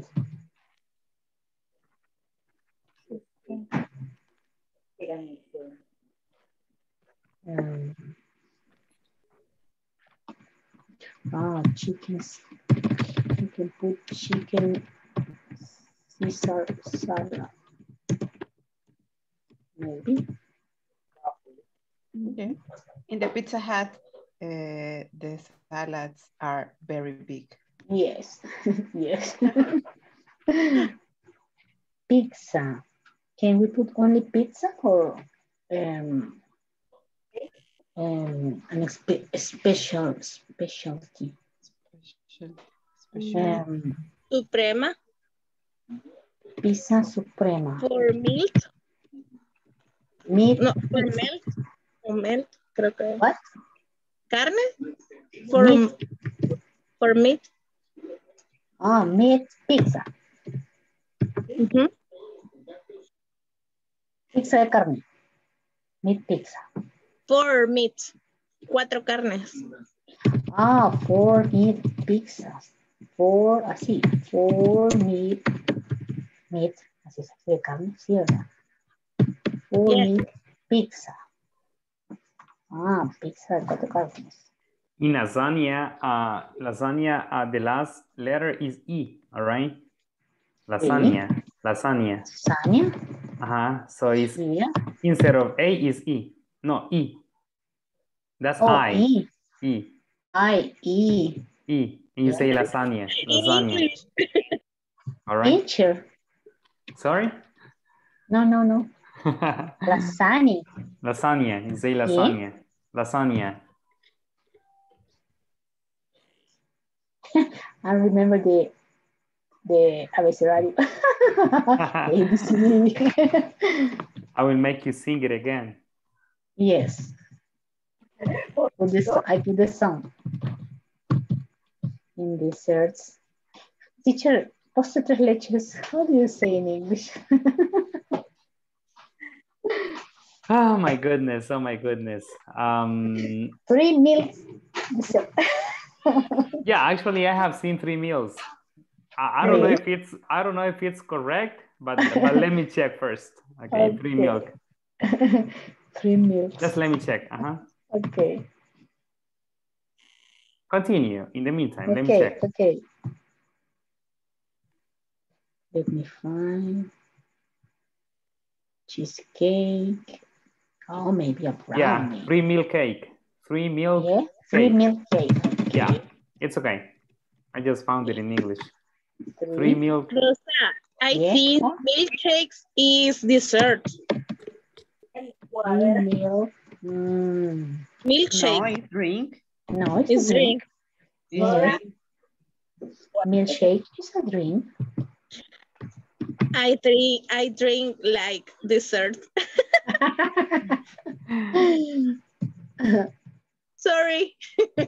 Chickens. You can put chicken Caesar salad. Maybe. Okay. In the Pizza Hut, the salads are very big. Yes, yes. Pizza. Can we put only pizza or specialty? Suprema. Pizza suprema. For meat. Meat. No, for milk. For milk, creo que. What? Carne. For meat. Meat pizza. Pizza de carne. Meat pizza. For meat. 4 carnes. 4 meat pizzas. 4 así. 4 meat. Así es, así de carne, ¿sí, verdad? 4 meat pizza. Pizza de 4 carnes. In lasagna, the last letter is E, all right? Lasagna. Lasagna. Lasagna? So it's instead of A is E. No, E. That's I. E. E. E. E. And you say lasagna. Lasagna. All right. Teacher. Sorry? No. Lasagna. Lasagna. You say lasagna. Lasagna. I remember the abecedario. I will make you sing it again. Yes. I put the song. In desserts. Teacher, postre tres leches. How do you say in English? Oh my goodness. 3 meals. Yeah, actually I have seen 3 meals. I don't know if it's correct, but let me check first. Okay, 3 milk. 3 milk. Just let me check. Okay. Continue. In the meantime, let me check. Okay. Let me find cheesecake. Oh, maybe a brownie. Yeah, 3 milk cake. 3 milk. Yeah, 3 milk cake. Okay. Yeah, it's okay. I just found it in English. 3 milk. Rosa, I think milkshakes is dessert. 3 milk. Milkshake. No, it's drink. No, It's drink. Yes. Milkshake is a drink. I drink like dessert. Sorry.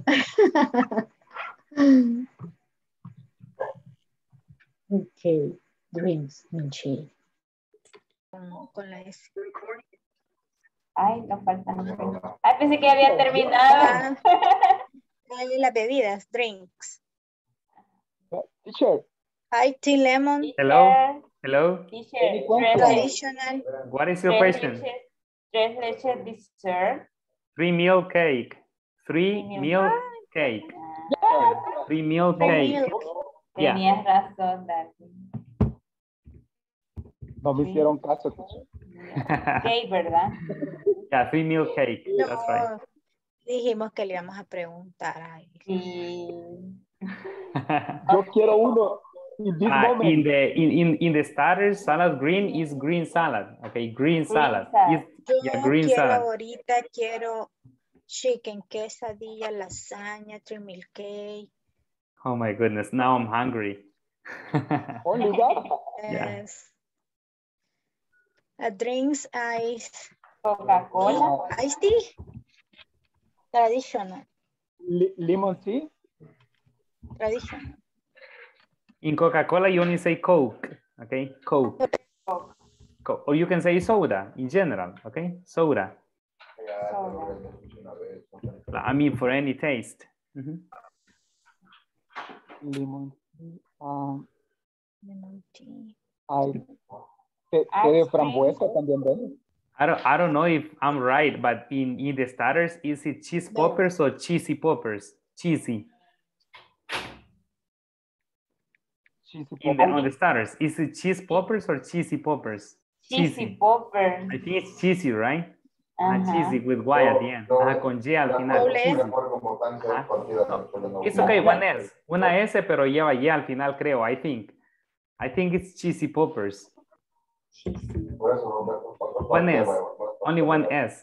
Okay, drinks, milkshake. Con la S. Ay, nos faltan. Ay, pensé que había terminado. Las bebidas, drinks. Teacher. High tea lemon. Hello? Hello? Teacher, Traditional. What is your question? Tres leches dessert. 3 milk cake. 3 milk cake. 3 milk cake. Yeah. Tenías razón, Darwin. No me hicieron caso, teacher. Cake, ¿verdad? Yeah, 3 milk cake. That's right. Dijimos que le íbamos a preguntar. Ay. Yo quiero uno. In this moment. In the starters, salad green is green salad. Okay, green salad. Yo Green quiero salad. ahorita, quiero chicken, quesadilla, lasaña, 3 milk cake. Oh my goodness, now I'm hungry. Only that? Yes. Drinks, ice. Coca-Cola. Iced tea. Traditional. Lemon tea? Traditional. In Coca-Cola, you only say Coke, okay? Coke. Coke. Or you can say soda in general, okay? Soda. I mean, for any taste. Lemon tea. Lemon tea. ¿Té de frambuesa también venden? I don't know if I'm right, but in the starters, is it cheese poppers or cheesy poppers? Cheesy. On the starters, is it cheese poppers or cheesy poppers? Cheesy poppers. I think it's cheesy, right? Cheesy with Y at the end. Con Y al final. Cheesy. It's okay, one S. Una S, pero lleva Y al final, creo, I think. I think it's cheesy poppers. One S. Only one S.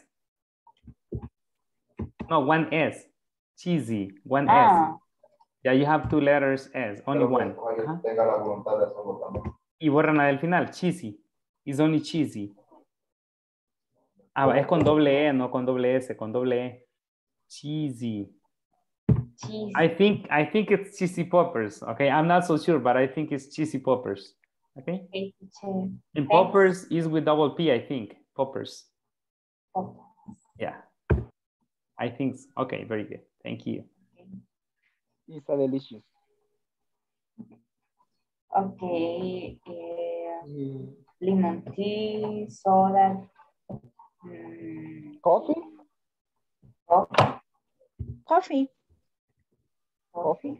No, one S. Cheesy. One S. Yeah, you have 2 letters S. Only one. Y borran la del final. Cheesy. It's only cheesy. Es con doble E, no con doble S, con doble E. Cheesy. I think it's cheesy poppers. Okay, I'm not so sure, but I think it's cheesy poppers. Okay. And poppers is with double P, I think. Poppers. Yeah. I think so. Okay, very good. Thank you. It's a delicious. Okay. Lemon tea, soda. Coffee? Coffee. Coffee.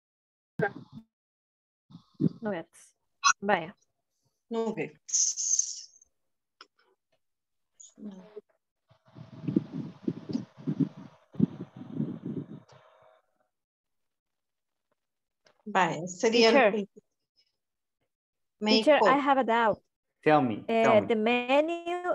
Nuggets. Vaya. Nuggets. Vale, sería Teacher, teacher, I have a doubt. Tell me. The menu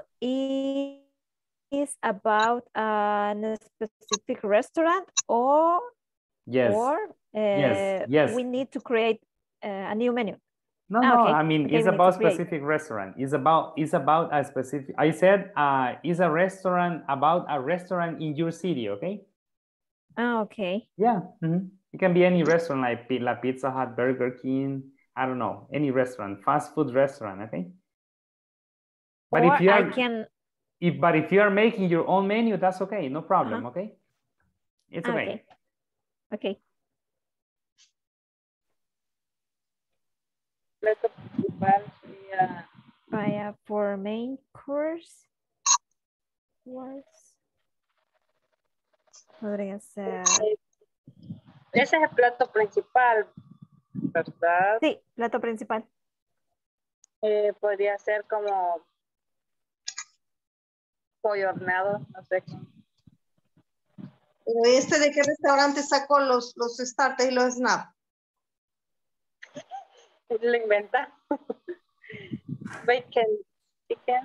is about a specific restaurant, or Yes. Yes. we need to create a new menu. No, okay. I mean, Okay, it's we need about to create. specific restaurant. It's about a specific, I said, is a restaurant about a restaurant in your city, okay? Okay. Yeah. It can be any restaurant like La Pizza Hut, Burger King, I don't know, any restaurant, fast food restaurant, okay? But Or if you are, I can. if you are making your own menu, that's okay, no problem, okay? It's okay. Okay. Plato principal sería Vaya, for main course. Podría ser. ese es el plato principal, ¿verdad? Sí, plato principal. Podría ser como pollo horneado, no sé. Pero ¿de qué restaurante sacó los starters y los snacks? Lo inventa. Bacon, chicken.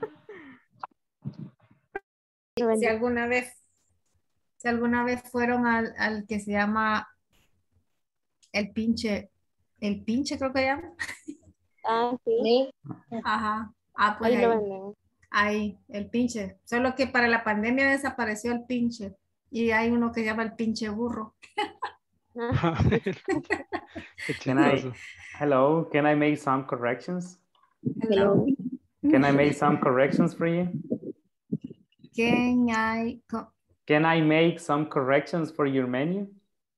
Si alguna vez fueron al que se llama el pinche creo que se llama. Ah, sí. Ajá. Ah, pues Ahí lo venden. ahí, el pinche. Solo que para la pandemia desapareció el pinche. Y hay uno que se llama el pinche burro. Hello, can I make some corrections? Hello. Can I make some corrections for you? Can I Can I make some corrections for your menu?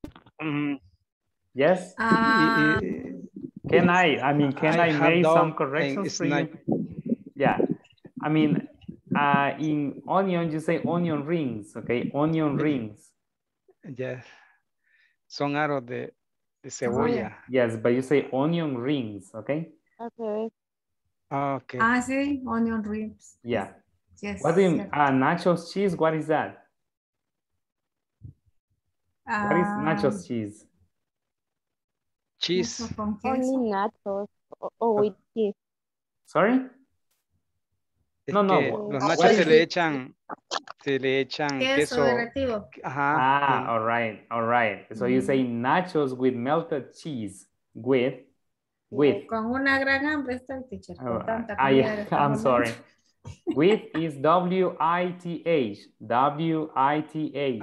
Yes? Can I make some corrections for you? Yeah. I mean, in onion, you say onion rings, okay? Onion rings. Yes. Son aros de cebolla. Yes, but you say onion rings, okay? Okay. Okay. Ah, sí, onion rings. Yeah. Yes. What do you nachos cheese? What is that? What is nachos cheese? Cheese. Only nachos or with cheese. Sorry? Es No, que no. los nachos se le echan queso. derretido. Ajá. All right, all right. So you say nachos with melted cheese with. Con una gran hambre está el teacher. Con tanta comida que I'm estamos sorry. dando. With is W-I-T-H. W-I-T-H.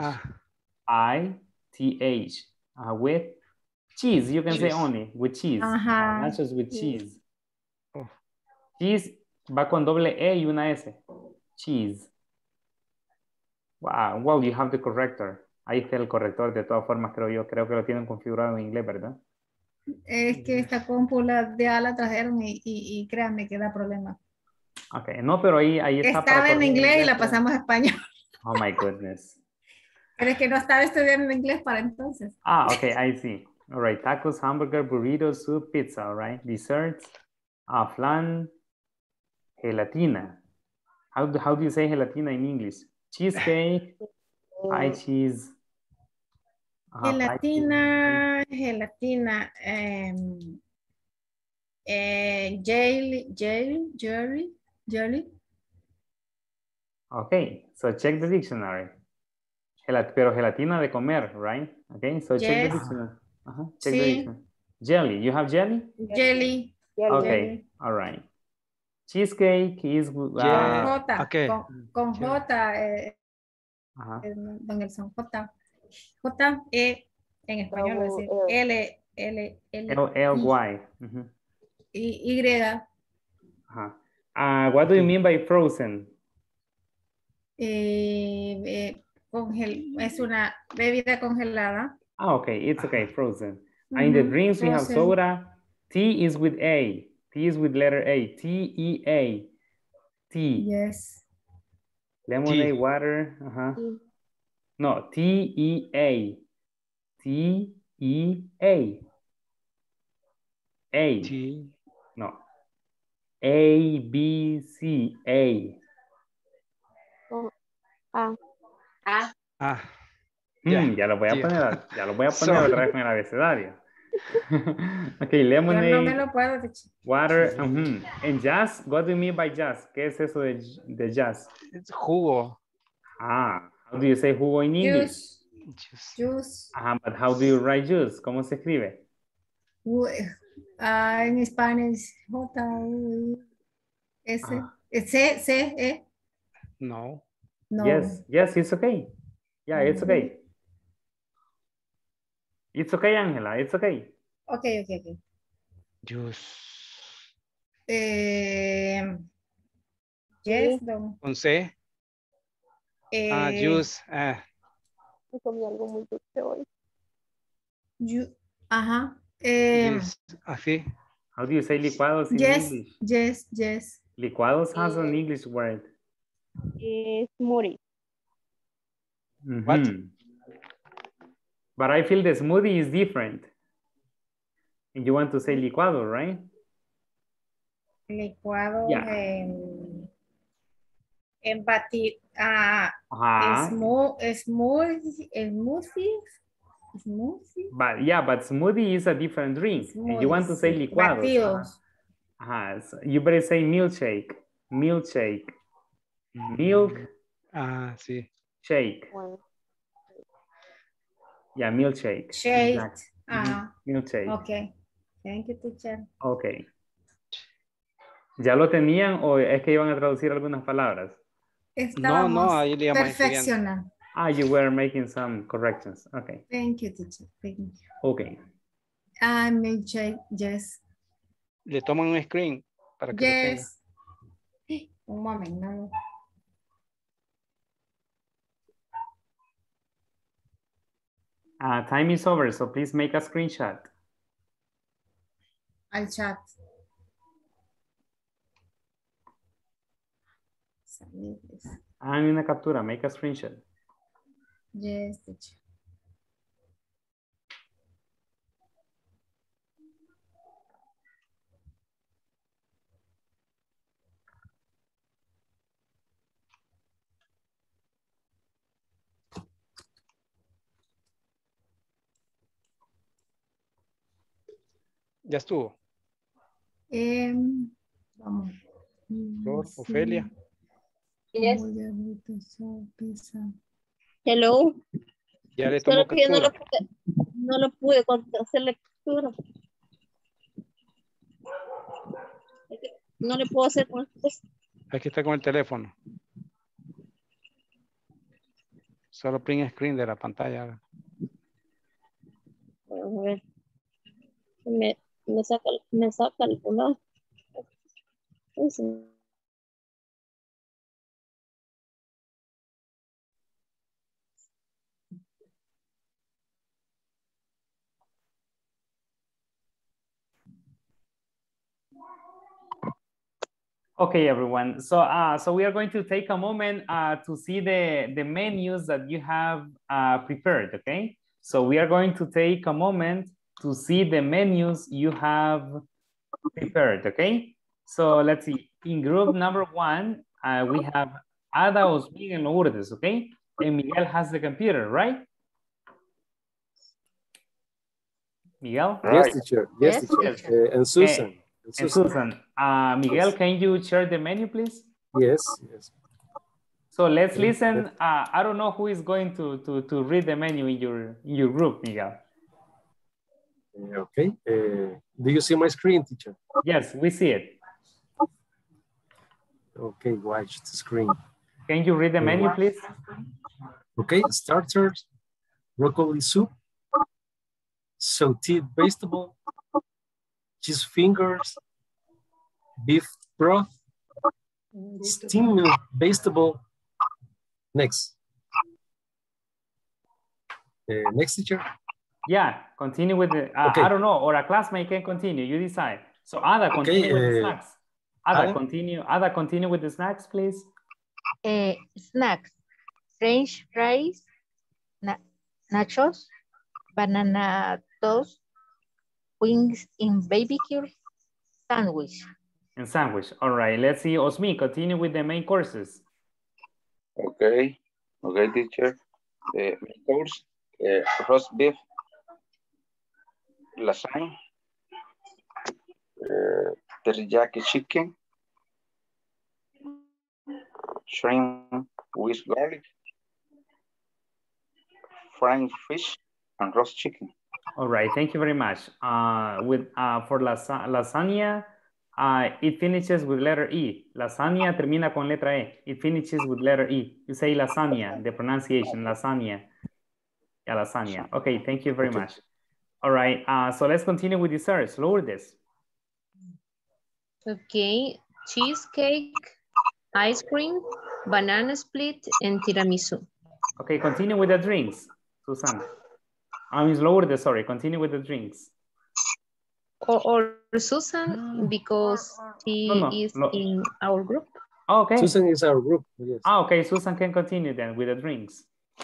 I-T-H. With cheese. You can say only with cheese. Nachos with cheese. Cheese va con doble E y una S. Cheese. Wow. Well, you have the corrector. Ahí está el corrector. De todas formas, creo que lo tienen configurado en inglés, ¿verdad? Es que esta cómpula de la trajeron y créanme que da problema. Ok, no, pero ahí está. Estaba en inglés y la pasamos a español. Oh my goodness. Pero es que no estaba estudiando inglés para entonces. Ok, I see. All right, tacos, hamburger, burritos, soup, pizza, all right. Desserts, flan, gelatina. How do you say gelatina in English? Cheesecake, pie cheese. Gelatina, jelly. Okay, so check the dictionary. Pero gelatina de comer, right? Okay, so check the dictionary. Check the dictionary. Jelly, you have jelly? Jelly. Okay, all right. Cheesecake is con J, okay. con J, don Nelson, J, en español decir L, Y. Y. What do you mean by frozen? Es una bebida congelada. Okay, it's okay, frozen. In the drinks we have soda. Tea is with A. Tea is with letter A. T-E-A. Tea. Yes. Lemonade, water. No, T-E-A. T-E-A. A. T. No. A-B-C. A. Ya lo voy a poner, otra vez con el abecedario. Okay, lemonade. Yo no me lo puedo decir. Water. And jazz, what do you mean by jazz? ¿Qué es eso de jazz? Es jugo. How do you say jugo in English? Juice. But how do you write juice? ¿Cómo se escribe? En Spanish, J-U-S. No. Yes, it's okay. Yeah, it's okay. It's okay, Angela, it's okay. Okay. Juice. Yes, don. Con C. Juice. Me comí algo muy dulce hoy. Yes. Así. How do you say licuados in Yes, English? yes, yes. Licuados has an English word. Smoothie. What? But I feel the smoothie is different. And you want to say licuado, right? Licuado Yeah. en batir. Ajá. Smoothie. But yeah, but smoothie is a different drink. And you want to say licuados. Batidos. So you better say milkshake. Milkshake. Milk. Sí. Shake. Yeah, milkshake. Shake. Exactly. Milkshake. Okay. Thank you, teacher. Okay. ¿Ya lo tenían o es que iban a traducir algunas palabras? Estábamos ahí le íbamos perfeccionando. You were making some corrections. Okay. Thank you, teacher. Thank you. Okay. Milkshake, yes. Le toman un screen para que lo tenga. Yes. Un momento. Time is over, so please make a screenshot. Al chat. Una captura, make a screenshot. Yes, teacher. Ya estuvo. Vamos. Flor, Ofelia. Yes. Hello. Ya le tomó Solo que yo captura. no lo pude hacer lectura. No le puedo hacer con Aquí está con el teléfono. Solo print screen de la pantalla. A ver. Me saca el color. Okay, everyone. So we are going to take a moment to see the menus that you have prepared, okay? So we are going to take a moment to see the menus you have prepared, okay? So let's see. In group number 1, we have Ada, Osmin, and Lourdes, okay? And Miguel has the computer, right? Miguel? Yes, teacher. Yes, teacher. And Susan. And Susan. Miguel, can you share the menu, please? Yes. So let's listen. I don't know who is going to read the menu in your group, Miguel. Okay. Do you see my screen, teacher? Yes, we see it. Okay, watch the screen. Can you read the menu, please? Okay, starters, broccoli soup, sauteed vegetable, cheese fingers, beef broth, steamed vegetable. Next. Next, teacher. Yeah, continue with the, okay. I don't know, or a classmate can continue, you decide. So Ada, continue with the snacks. Ada, continue with the snacks, please. Snacks, French fries, nachos, banana toast, wings in barbecue, sandwich. And sandwich, all right. Let's see, Osmi, continue with the main courses. Okay, teacher. Main course, roast beef, lasagna, teriyaki chicken, shrimp with garlic, fried fish, and roast chicken. All right, thank you very much. For lasagna, it finishes with letter E. Lasagna termina con letra E. It finishes with letter E. You say lasagna, the pronunciation, lasagna. Yeah, lasagna. Okay, thank you very much. All right, so let's continue with desserts. Lourdes. Okay, cheesecake, ice cream, banana split, and tiramisu. Okay, continue with the drinks, Susan. Lourdes, sorry, continue with the drinks. Or Susan, because he is in our group. Okay. Susan is our group. Yes. Okay, Susan can continue then with the drinks.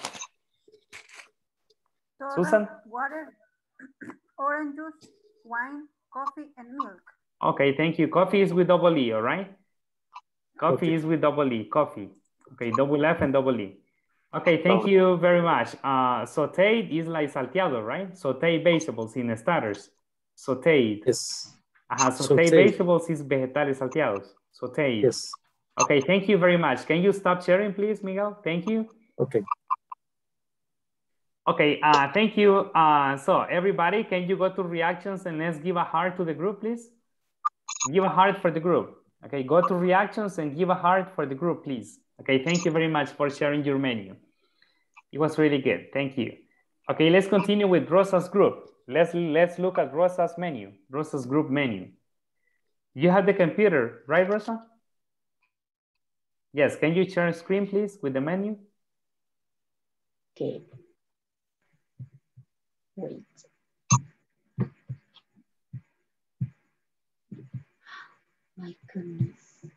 Soda, Susan? water, orange juice, wine, coffee, and milk. Okay, thank you. Coffee is with double E, all right? Coffee is with double E, coffee. Okay, double F and double E. Okay, thank you very much. Sauteed is like salteado, right? Sauteed vegetables in starters. Sauteed. Yes. Sauteed vegetables is vegetales salteados. Sauteed. Yes. Okay, thank you very much. Can you stop sharing, please, Miguel? Thank you. Okay. Okay, thank you. So everybody, can you go to reactions and let's give a heart to the group, please? Give a heart for the group. Okay, go to reactions and give a heart for the group, please. Okay, thank you very much for sharing your menu. It was really good, thank you. Okay, let's continue with Rosa's group. Let's look at Rosa's menu, Rosa's group menu. You have the computer, right, Rosa? Yes, can you share screen, please, with the menu? Okay. Wait. My goodness.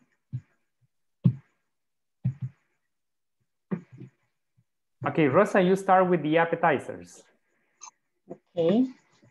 Okay, Rosa, you start with the appetizers. Okay.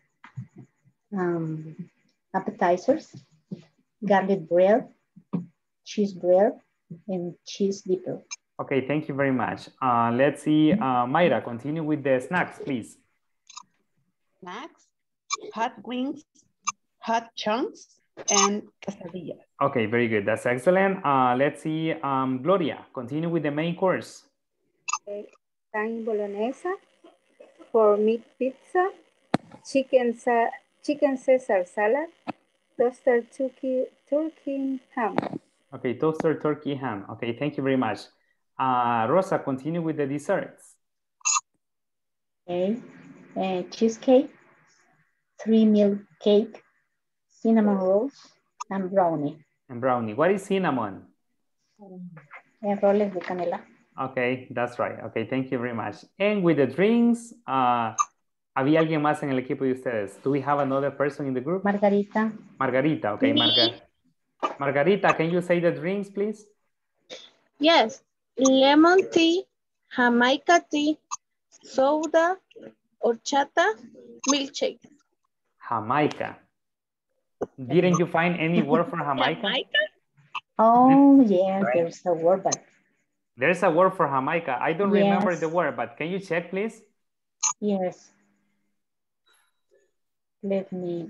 Appetizers, garlic bread, cheese bread, and cheese dipper. Okay, thank you very much. Let's see, Mayra, continue with the snacks, please. Snacks, hot wings, hot chunks, and quesadillas. Okay, very good. That's excellent. Let's see, Gloria, continue with the main course. Okay. Tang bolognese, for meat pizza, chicken Caesar salad, toasted turkey ham. Okay, toasted turkey ham. Okay, thank you very much. Rosa, continue with the desserts. Okay, cheesecake, 3-meal cake, cinnamon rolls, and brownie. And brownie. What is cinnamon? Roles de canela. Okay, that's right. Okay, thank you very much. And with the drinks, ¿había alguien más en el equipo de ustedes? Do we have another person in the group? Margarita. Margarita, okay. Margarita, can you say the drinks, please? Yes, lemon tea, Jamaica tea, soda, horchata, milkshake. Jamaica. Didn't you find any word for Jamaica? Jamaica? Oh, yes, there's a word, but... There's a word for Jamaica. I don't remember the word, but can you check, please? Yes. Let me...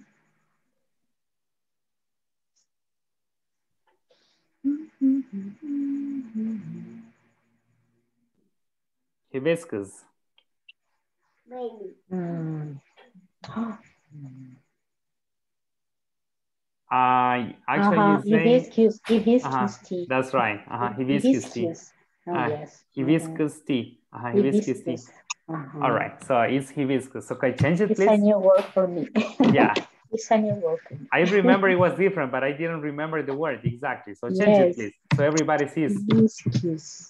Hibiscus. Actually, hibiscus tea. That's right. Hibiscus tea. Yes. Hibiscus tea. Hibiscus tea. All right. So it's hibiscus. Okay, change it, please. It's a new word for me. Yeah. It's a new word for me. I remember it was different, but I didn't remember the word exactly. So change it, please. So everybody sees. Hibiscus.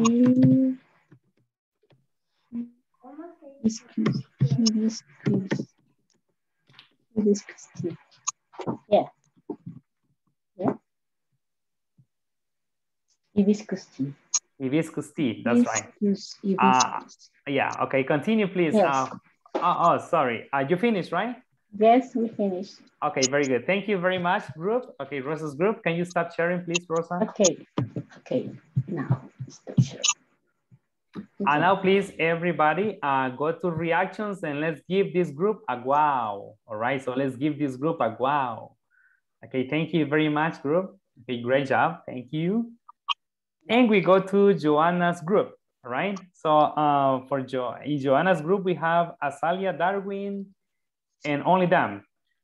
Hibiscus tea. Yeah. Yeah. Hibiscus tea. Hibiscus tea, that's right. Hibiscus. Yeah, okay, continue, please. Yes. Sorry. You finished, right? Yes, we finished. Okay, very good. Thank you very much, group. Okay, Rosa's group. Can you stop sharing, please, Rosa? Okay. Now, stop sharing. And now, please, everybody, go to reactions and let's give this group a wow. All right, so let's give this group a wow. Okay, thank you very much, group. Okay, great job. Thank you. And we go to Joanna's group. All right, so in Joanna's group, we have Azalia, Darwin, and only them.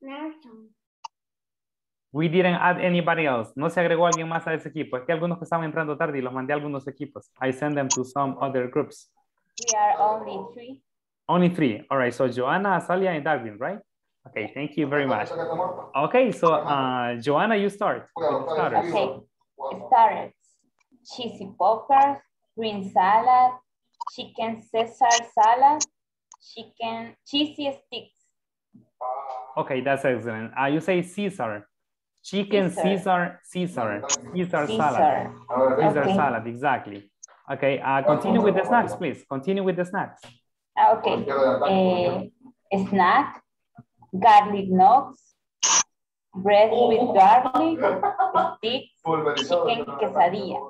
We didn't add anybody else. No se agregó alguien más a ese equipo. Es que algunos que estaban entrando tarde y los mandé a algunos equipos. I sent them to some other groups. We are only 3. Only 3. All right, so Joanna, Azalia, and Darwin, right? Okay, thank you very much. Okay, so Joanna, you start with the starters. Okay, starters. Cheesy poppers, green salad, chicken Caesar salad, chicken cheesy sticks. Okay, that's excellent. You say Caesar. Chicken Caesar salad. Caesar salad, exactly. Okay, continue with the snacks, please. Continue with the snacks. Okay. Snack, garlic nuts, bread with garlic, sticks, chicken quesadilla.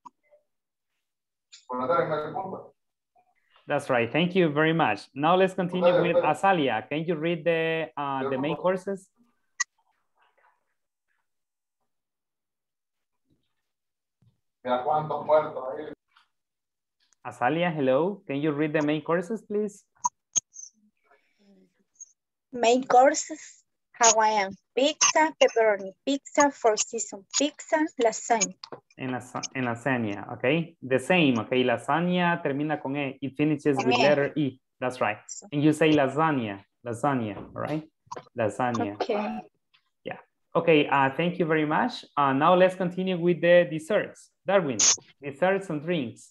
That's right. Thank you very much. Now let's continue with Azalia. Can you read the main courses? Azalia, hello. Can you read the main courses, please? Main courses: Hawaiian pizza, pepperoni pizza, four-season pizza, lasagna. En lasagna, okay. The same, okay. Lasagna termina con E. It finishes with letter E. That's right. And you say lasagna, all right? Lasagna. Okay. Yeah. Okay, thank you very much. Now let's continue with the desserts. Darwin, desserts and drinks.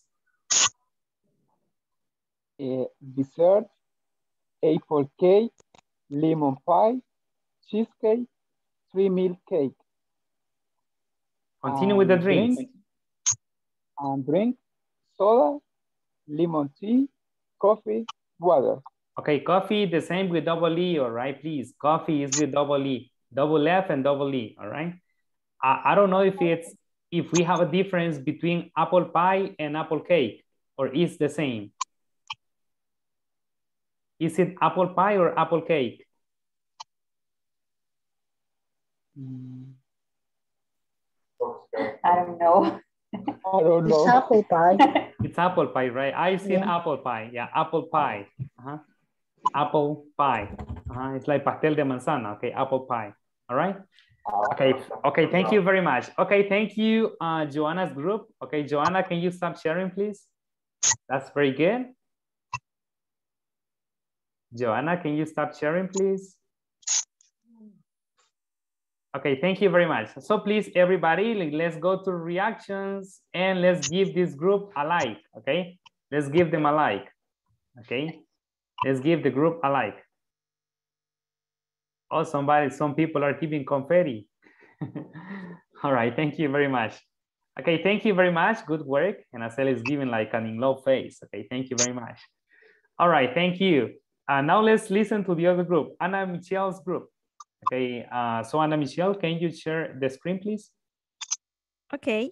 Dessert, apple cake, lemon pie, cheesecake, 3-meal cake. Continue with the drinks. Drink, soda, lemon tea, coffee, water. Okay, coffee, the same with double E, all right, please. Coffee is with double E, double F and double E, all right? I don't know if we have a difference between apple pie and apple cake, or is the same. Is it apple pie or apple cake? I don't know. I don't know. It's apple pie. It's apple pie, right? I've seen apple pie. Yeah, apple pie. Apple pie. It's like pastel de manzana. Okay, apple pie. All right. Okay, thank you very much. Okay, thank you, Joanna's group. Okay, Joanna, can you stop sharing, please? That's very good. Joanna, can you stop sharing, please? Okay, thank you very much. So please, everybody, let's go to reactions and let's give this group a like, okay? Let's give them a like, okay? Let's give the group a like. Oh, some people are giving confetti. All right, thank you very much. Okay, thank you very much, good work. And Acel is giving like an in love face. Okay, thank you very much. All right, thank you. Now let's listen to the other group, Anna Michelle's group. Okay, so Anna Michelle, can you share the screen, please? Okay.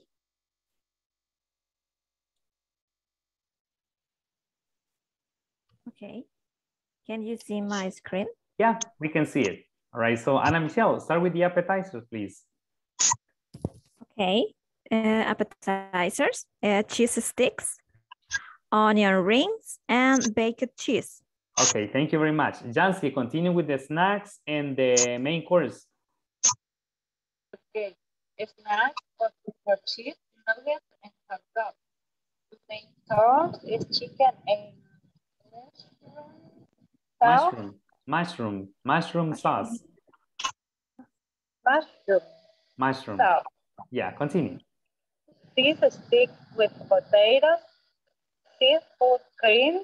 Okay. Can you see my screen? Yeah, we can see it. All right, so Anna Michelle, start with the appetizers, please. Okay, appetizers, cheese sticks, onion rings, and baked cheese. Okay, thank you very much. Jancy, continue with the snacks and the main course. Okay, snacks, for cheese, nuggets, and hot dog. The main course is chicken and mushroom sauce. Mushroom. Sauce. Yeah, continue. Cheese stick with potatoes, seafood cream,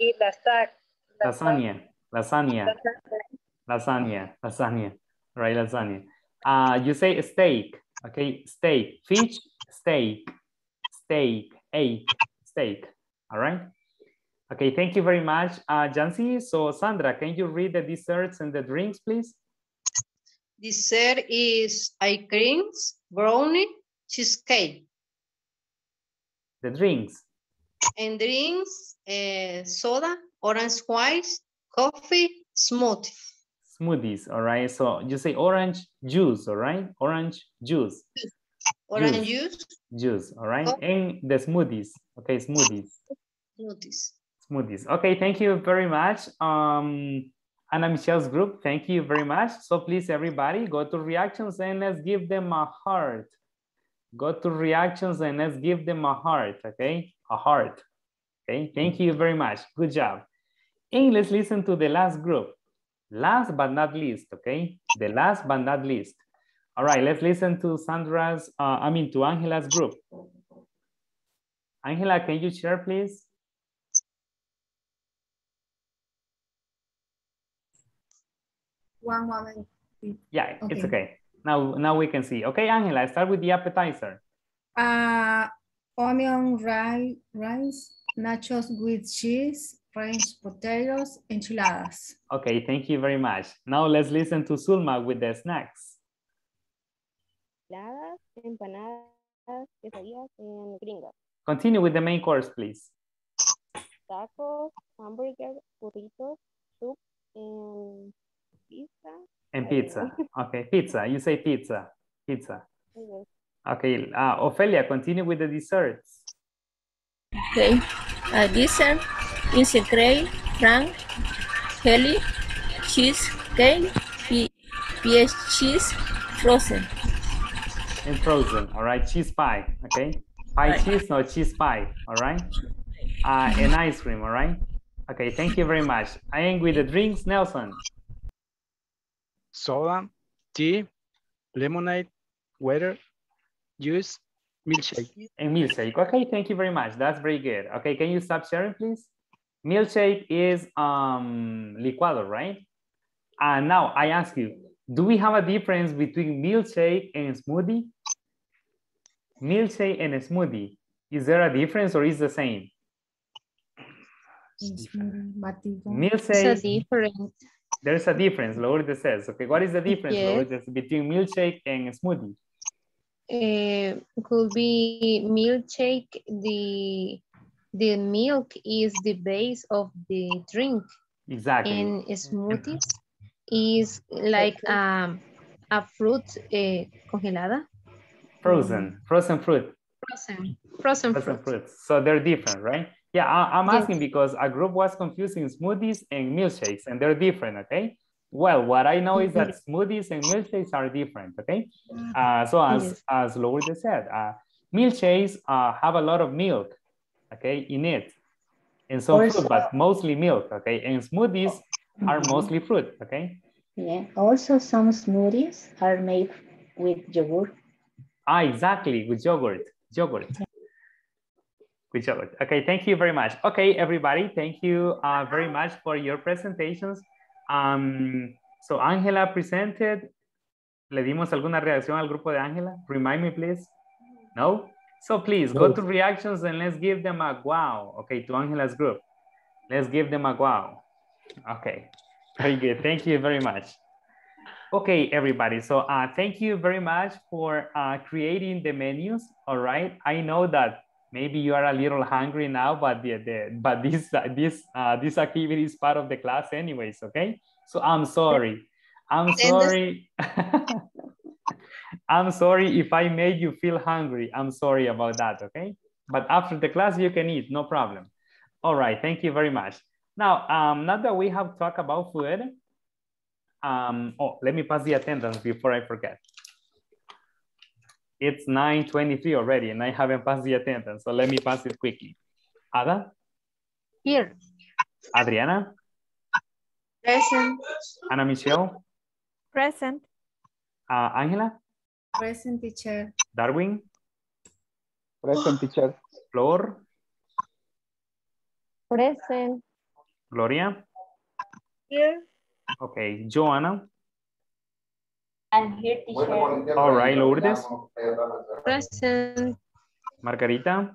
and lasagna. Right, lasagna. You say steak, okay? Steak, fish, steak, egg, steak. All right. Okay, thank you very much, Jancy. So Sandra, can you read the desserts and the drinks, please? Dessert is ice creams, brownie, cheesecake. The drinks. And drinks, soda, orange wines, coffee, smoothie. Smoothies, all right. So you say orange juice, all right? Orange juice. Orange juice. Juice, all right. Coffee. And the smoothies, okay, smoothies. Smoothies. Okay, thank you very much. Anna Michelle's group, thank you very much. So please, everybody, go to reactions and let's give them a heart. Go to reactions and let's give them a heart, okay? A heart, okay? Thank you very much. Good job. And let's listen to the last group. Last but not least, okay? The last but not least. All right, let's listen to to Angela's group. Angela, can you share, please? one moment. Yeah, it's okay. Now we can see. Okay, Angela, start with the appetizer. Onion, rice, nachos with cheese, French potatoes, enchiladas. Okay, thank you very much. Now let's listen to Sulma with the snacks. Enchiladas, empanadas, quesadillas, and gringas. Continue with the main course, please. Tacos, hamburger, burritos, soup, and pizza. And pizza. Okay, pizza. You say pizza. Pizza. Yes. Okay, Ophelia, continue with the desserts. Okay. Dessert is a cream, frank, jelly, cheese cake, PS cheese, frozen. And frozen, all right, cheese pie, okay? Pie cheese, no cheese pie, all right? And ice cream, all right? Okay, thank you very much. I am with the drinks, Nelson. Soda, tea, lemonade, water, juice, milkshake. And milkshake, okay, thank you very much. That's very good. Okay, can you stop sharing, please? Milkshake is licuado, right? And now I ask you, do we have a difference between milkshake and smoothie? Milkshake and smoothie, is there a difference or is the same? Milkshake, there's a difference, Lourdes says. Okay, what is the difference, Lourdes, between milkshake and smoothie? Could be milkshake, the milk is the base of the drink. Exactly. And smoothies is like a fruit congelada. Frozen fruit. Frozen fruit. So they're different, right? Yeah, I'm asking because a group was confusing smoothies and milkshakes, and they're different, okay? Well, what I know is that smoothies and milkshakes are different, okay? So as Lourdes said, milkshakes have a lot of milk, okay, in it. And some fruit, but mostly milk, okay? And smoothies are mostly fruit, okay? Yeah, also some smoothies are made with yogurt. Exactly, with yogurt. With yogurt. Okay, thank you very much. Okay, everybody, thank you very much for your presentations. So Angela presented. ¿Le dimos alguna reacción al grupo de Angela? Remind me, please. No? So please go to reactions and let's give them a wow. Okay, to Angela's group. Let's give them a wow. Okay, very good. Thank you very much. Okay, everybody. So thank you very much for creating the menus. All right. I know that maybe you are a little hungry now, but this activity is part of the class anyways. Okay. So I'm sorry. I'm sorry. I'm sorry if I made you feel hungry. I'm sorry about that. Okay. But after the class, you can eat. No problem. All right. Thank you very much. Now, now that we have talked about food, let me pass the attendance before I forget. It's 9:23 already and I haven't passed the attendance, so let me pass it quickly. Ada? Here. Adriana? Present. Ana Michelle? Present. Angela? Present, teacher. Darwin? Present, teacher. Flor? Present. Gloria? Here. Okay, Joanna? I'm here, teacher. All right, Lourdes? Present. Margarita?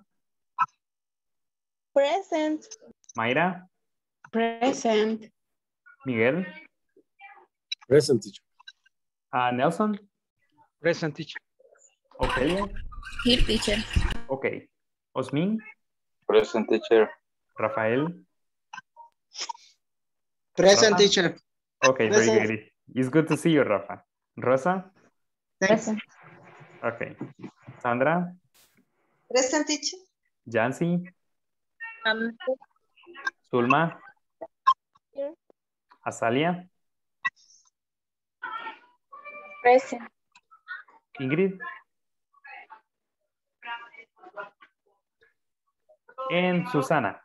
Present. Mayra? Present. Miguel? Present, teacher. Nelson? Present, teacher. Ophelia? Here, teacher. Okay. Osmin? Present, teacher. Rafael? Present, Rafa? teacher. Okay, Present. very good. It's good to see you, Rafa. Rosa? Present. Okay. Sandra? Present, teacher. Jancy? Sulma? Here. Azalia? Present. Ingrid? And Susana?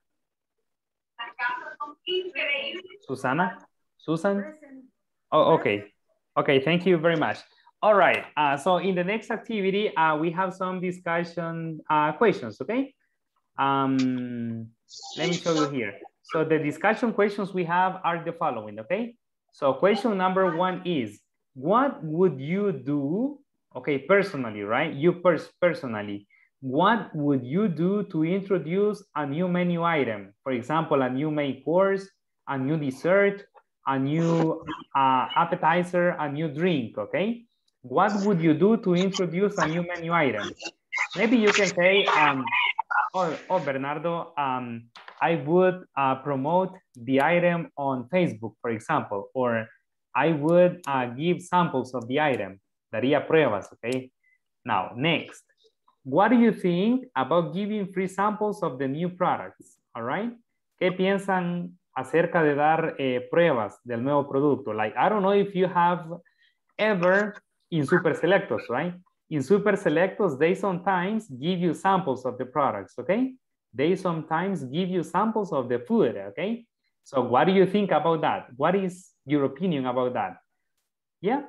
Susana? Susan? Oh, okay. Okay, thank you very much. All right, so in the next activity, we have some discussion questions, okay? Let me show you here. So the discussion questions we have are the following, okay? So question number 1 is, what would you do, okay, personally, right? You personally, what would you do to introduce a new menu item? For example, a new main course, a new dessert, a new appetizer, a new drink, okay? What would you do to introduce a new menu item? Maybe you can say, Bernardo, I would promote the item on Facebook, for example, or I would give samples of the item. Daría pruebas, okay? Now, next, what do you think about giving free samples of the new products, all right? ¿Qué piensan acerca de dar pruebas del nuevo producto? Like, I don't know if you have ever in Super Selectos, right? In Super Selectos, they sometimes give you samples of the products, okay? They sometimes give you samples of the food, okay? So what do you think about that? What is your opinion about that? Yeah?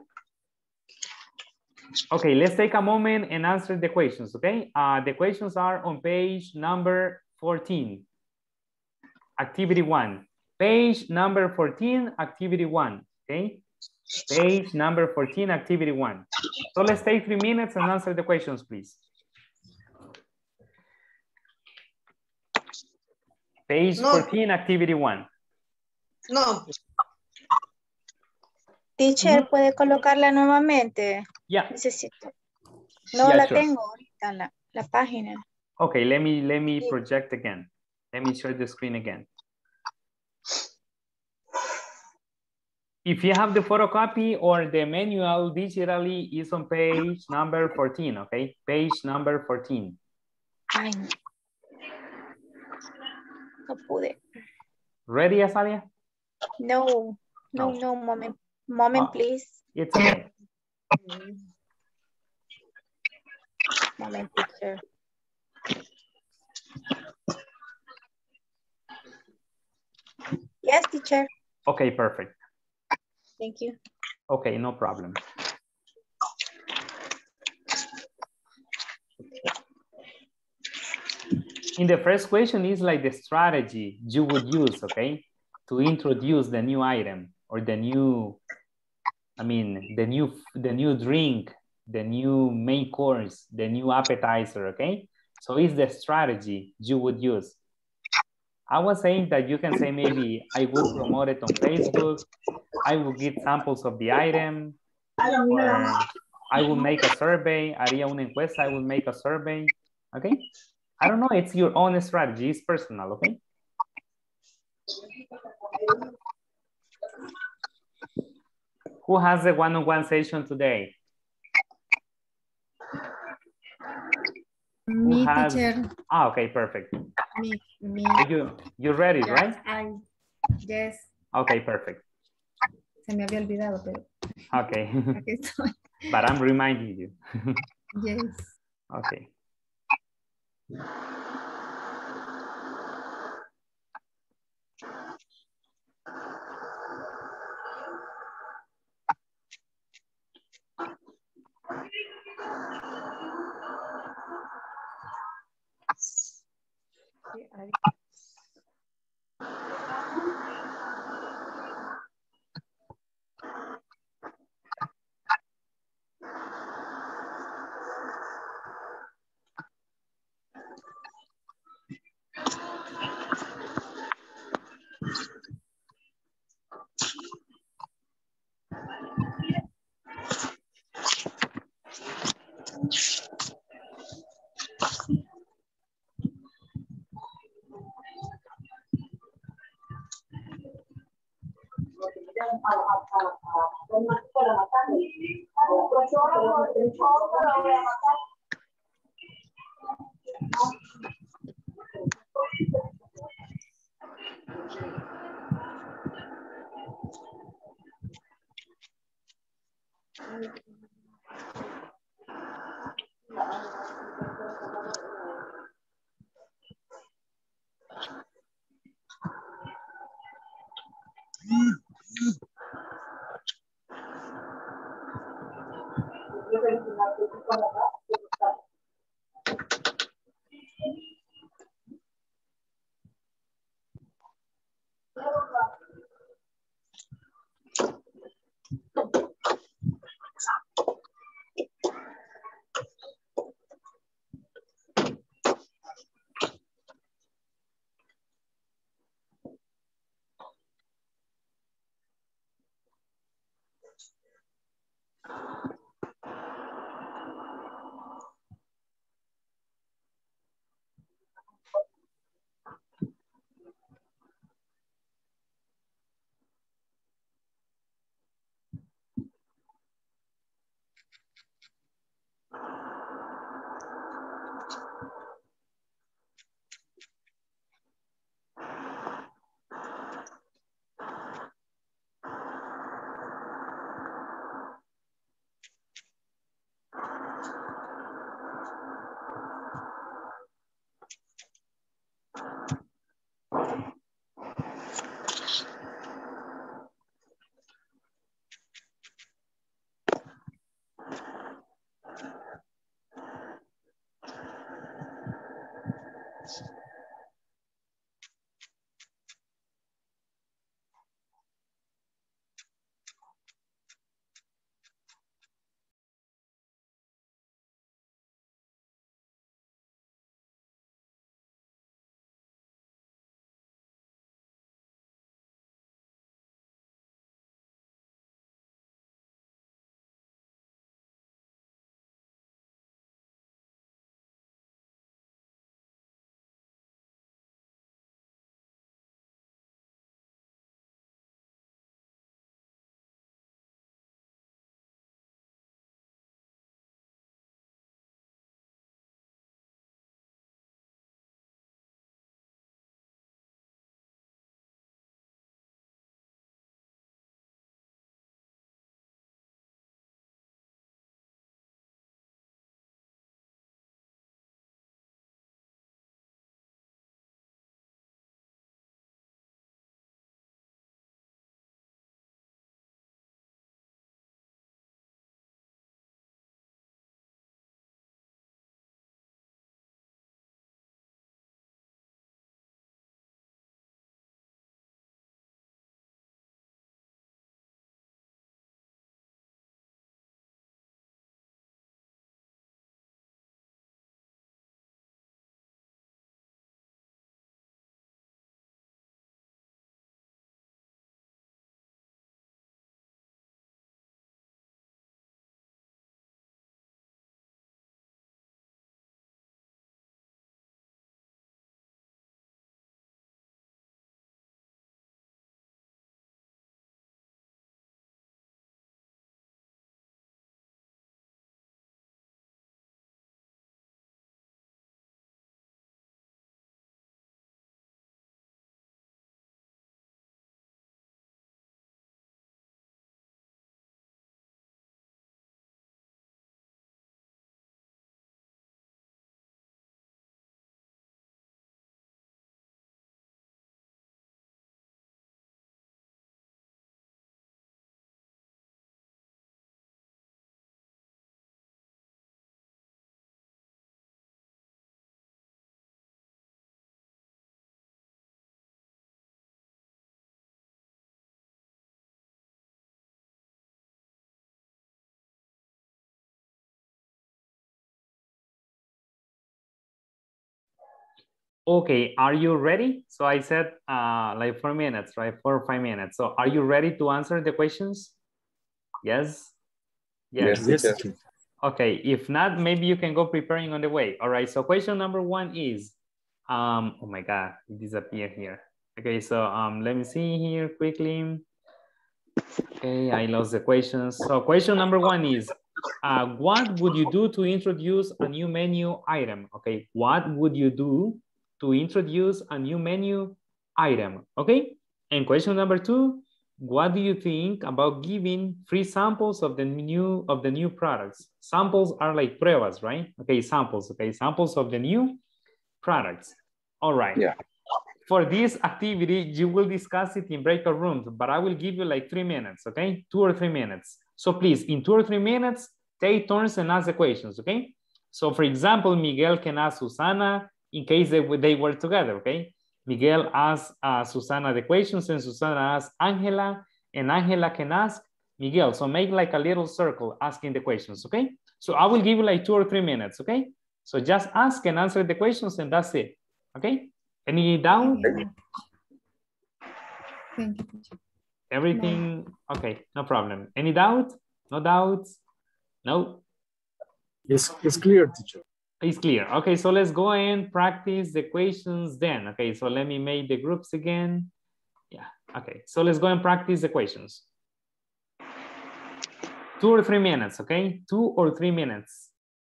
Okay, let's take a moment and answer the questions, okay? The questions are on page number 14. Activity 1. Page number 14, activity 1, okay? Page number 14, activity 1. So let's take 3 minutes and answer the questions, please. Page 14, activity 1. No. Teacher, ¿puede colocarla nuevamente? Yeah. Necesito. No Yeah, la sure. tengo ahorita, la página. Okay, let me project again. Let me share the screen again. If you have the photocopy or the manual digitally, is on page number 14, okay? Page number 14. Ay, no pude. Ready, Azalia? No, moment, please. It's okay. Moment, teacher. Yes, teacher. Okay, perfect. Thank you. Okay, no problem. In the first question is like the strategy you would use, okay, to introduce the new item or the new, I mean, the new drink, the new main course, the new appetizer, okay? So it's the strategy you would use. I was saying that you can say maybe I would promote it on Facebook, I will give samples of the item, or I will make a survey, haría una encuesta, I will make a survey, okay? I don't know, it's your own strategy, it's personal, okay? Who has the one-on-one session today? Me, teacher. Ah, okay, perfect. Me. You ready, Yeah, right? Yes. Okay, perfect. Se me había olvidado, pero. Okay. Aquí estoy. But I'm reminding you. Yes. Okay. Okay, are you ready? So I said like 4 minutes, right? 4 or 5 minutes. So are you ready to answer the questions? Yes? Yes. Yes, teacher. Okay, if not, maybe you can go preparing on the way. All right, so question number 1 is, oh my God, it disappeared here. Okay, so let me see here quickly. Okay, I lost the questions. So question number 1 is, what would you do to introduce a new menu item? Okay, what would you do to introduce a new menu item? Okay, and question number 2, what do you think about giving free samples of the new products? Samples are like pruebas, right? Okay, samples. Okay, samples of the new products. All right. Yeah. For this activity, you will discuss it in breakout rooms, but I will give you like 3 minutes, okay? 2 or 3 minutes. So please, in 2 or 3 minutes, take turns and ask the questions, okay? So for example, Miguel can ask Susana in case they were together, okay? Miguel asks Susana the questions and Susana asks Angela, and Angela can ask Miguel. So make like a little circle asking the questions, okay? So I will give you like 2 or 3 minutes, okay? So just ask and answer the questions and that's it, okay? Any doubt? Thank you. Everything, okay, no problem. Any doubt? No doubts? No? It's clear, teacher. It's clear. Okay, so let's go and practice the equations then. Okay, so let me make the groups again. Yeah, okay. So let's go and practice the equations. 2 or 3 minutes, okay? 2 or 3 minutes.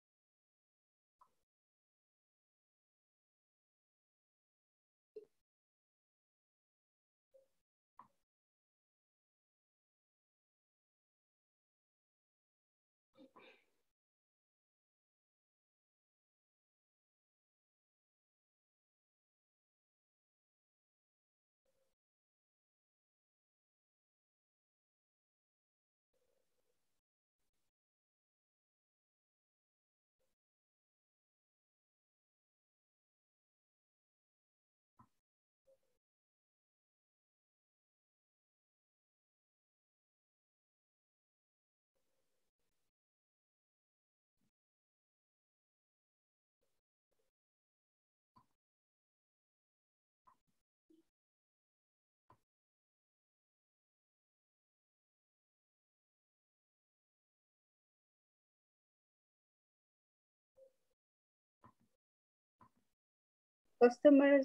Customers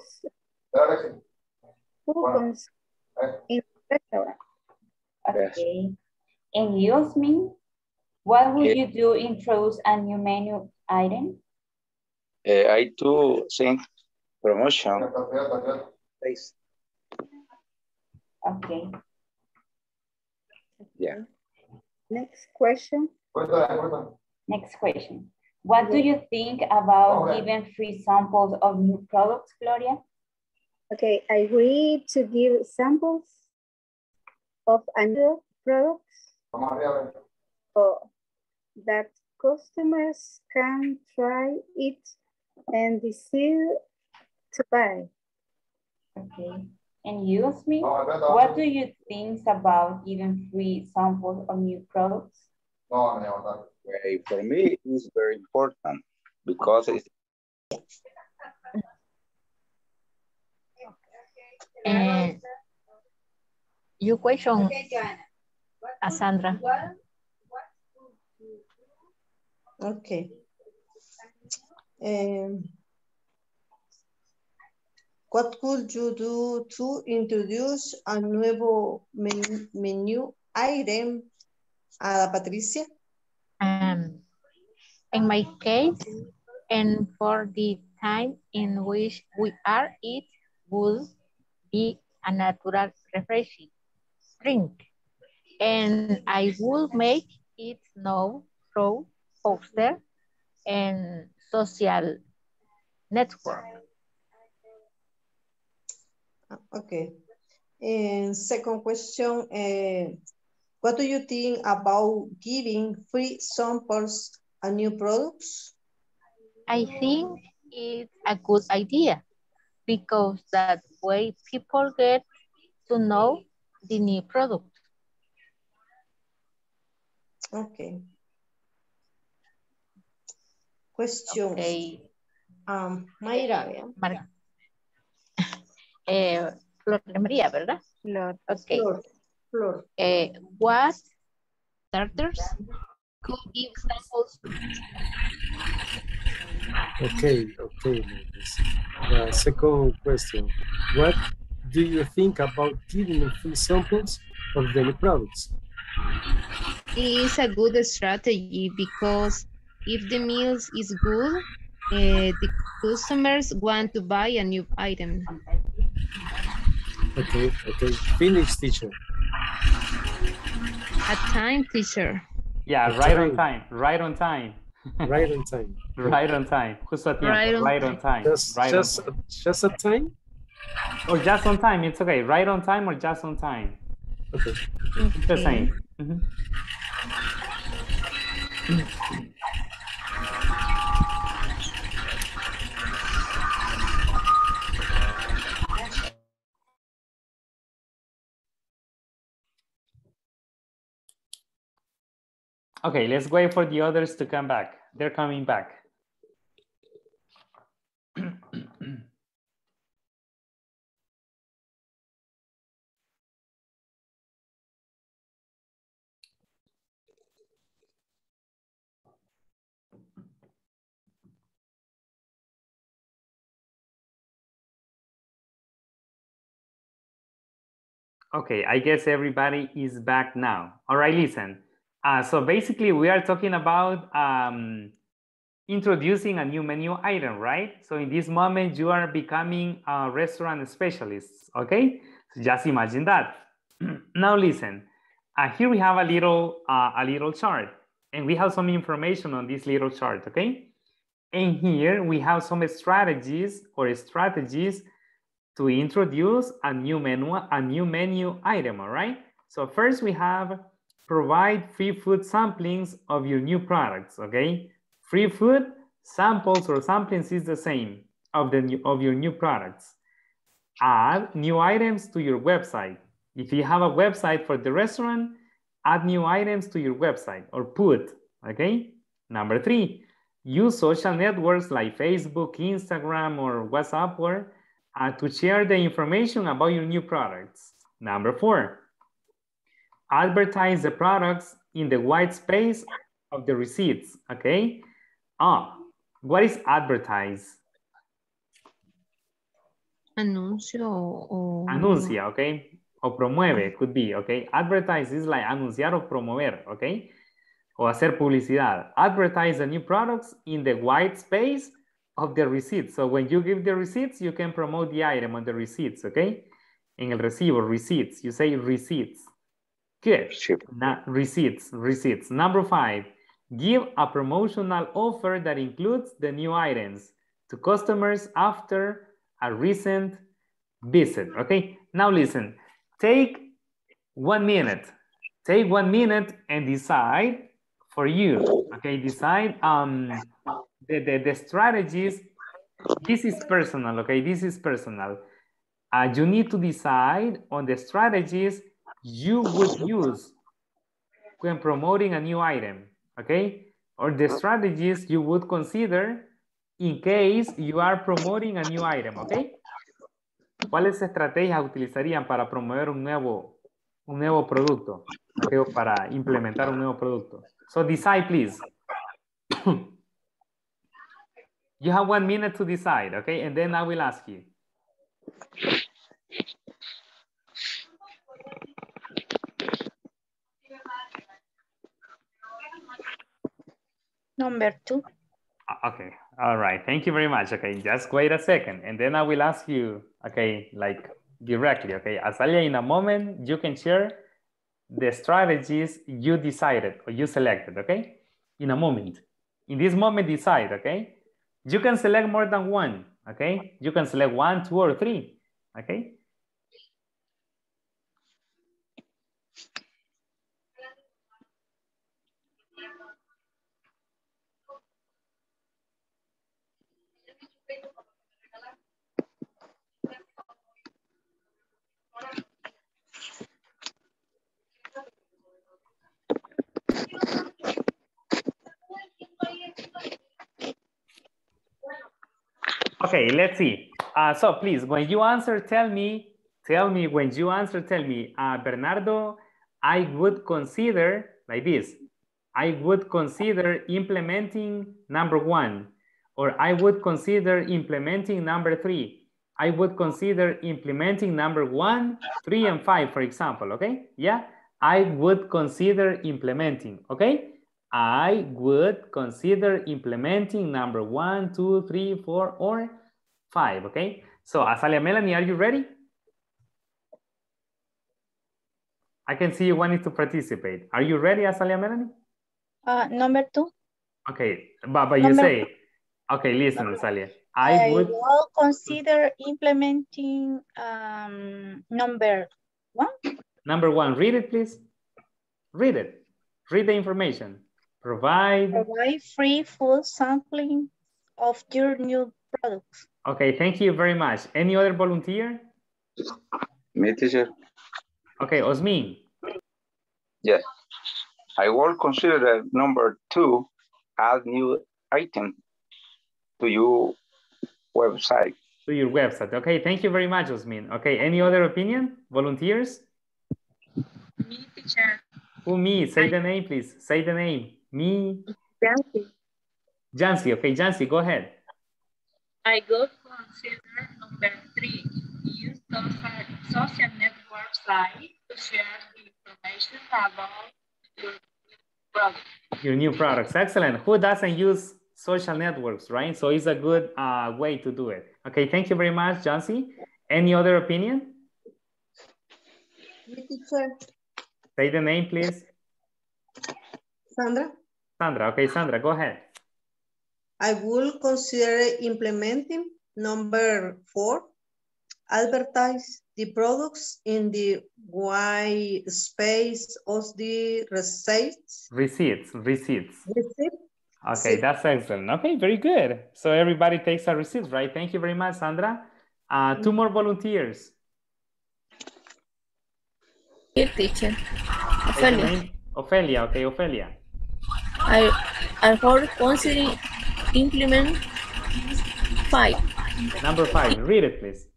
coupons in restaurant. Okay. And use me. What would you do to introduce a new menu item? I do think promotion. Okay. Yeah. Next question. Next question. What do you think about giving free samples of new products, Gloria? Okay, I agree to give samples of a new products so that customers can try it and decide to buy. Okay. And you, me? What do you think about giving free samples of new products? For me, it's very important because it's You question, Sandra. Okay. What could you do to introduce a nuevo menu item, Patricia? In my case, and for the time in which we are, it would be a natural refreshing drink. And I will make it known through poster and social network. Okay. And second question, what do you think about giving free samples of new products? I think it's a good idea because that way people get to know the new product. Okay. Question. Okay. Mayra. Flor de María, ¿verdad? Flor. Okay. Flor. What starters could give samples? Okay. Second question. What do you think about giving free samples of the new products? It's a good strategy because if the meal is good, the customers want to buy a new item. Okay. Finish, teacher. A time, teacher. Yeah, right on time. Right on time. Right on time. Right on time. Justo a tiempo. Right on time. Just a time? Or just on time. It's okay. Right on time or just on time. Okay. It's the same. Okay, let's wait for the others to come back. They're coming back. Okay, I guess everybody is back now. All right, listen. So basically we are talking about introducing a new menu item, right? So in this moment you are becoming a restaurant specialist, okay? So just imagine that. Now listen, here we have a little chart and we have some information on this little chart, okay? And here we have some strategies to introduce a new menu item, all right? So first we have provide free food samplings of your new products, okay? Free food samples or samplings is the same of your new products. Add new items to your website. If you have a website for the restaurant, add new items to your website or put, okay? Number 3, use social networks like Facebook, Instagram, or WhatsApp to share the information about your new products. Number 4, advertise the products in the white space of the receipts, okay? What is advertise? Anuncio o... Anuncia, okay? O promueve, could be, okay? Advertise is like anunciar o promover, okay? O hacer publicidad. Advertise the new products in the white space of the receipts. So when you give the receipts, you can promote the item on the receipts, okay? En el recibo, receipts, you say receipts. Good. Receipts. Number 5, give a promotional offer that includes the new items to customers after a recent visit, okay? Now listen, take 1 minute. Take 1 minute and decide for you, okay? Decide the strategies. This is personal, okay? This is personal. You need to decide on the strategies you would use when promoting a new item, okay? Or the strategies you would consider in case you are promoting a new item, okay? ¿Cuáles estrategias utilizarían para promover un nuevo producto? Okay, o para implementar un nuevo producto. So decide, please. You have 1 minute to decide, okay? And then I will ask you. Number 2. Okay, all right, thank you very much. Okay, just wait a second and then I will ask you, okay, like directly, okay? Azalia, in a moment, you can share the strategies you decided or you selected, okay? In a moment. In this moment, decide, okay? You can select more than one, okay? You can select 1, 2, or 3, okay? Okay, let's see. So please, when you answer, tell me when you answer, Bernardo, I would consider like this. I would consider implementing number 1, or I would consider implementing number 3. I would consider implementing number 1, 3, and 5, for example, okay? Yeah, I would consider implementing, okay? I would consider implementing number 1, 2, 3, 4, or 5, okay? So Azalia Melanie, are you ready? I can see you wanting to participate. Are you ready, Azalia Melanie? Number 2. Okay, but you say, okay, listen, Azalia. I would consider implementing number 1. Number 1, read it, please. Read it. Read the information. Provide free food sampling of your new products. Okay, thank you very much. Any other volunteer? Me, teacher. Okay, Osmin. Yes. I will consider number 2, add new item to your website. To your website. Okay, thank you very much, Osmin. Okay, any other opinion? Volunteers? Me, teacher. Who, me? Say the name, please. Say the name. Me. Jancy. Jancy. Okay, Jancy, go ahead. I would consider number 3, use social network sites about your product. Your new products. Excellent. Who doesn't use social networks, right? So it's a good way to do it. Okay, thank you very much, Jancy. Any other opinion? Teacher. Say the name, please. Sandra. Sandra. Okay, Sandra, go ahead. I will consider implementing number 4. Advertise the products in the white space of the receipts. Receipts. Receipt. Okay, that's excellent. Okay, very good. So everybody takes a receipt, right? Thank you very much, Sandra. 2 more volunteers. Here, teacher. Ophelia. Ophelia, okay, Ophelia. I would consider implement 5. Number 5, read it, please.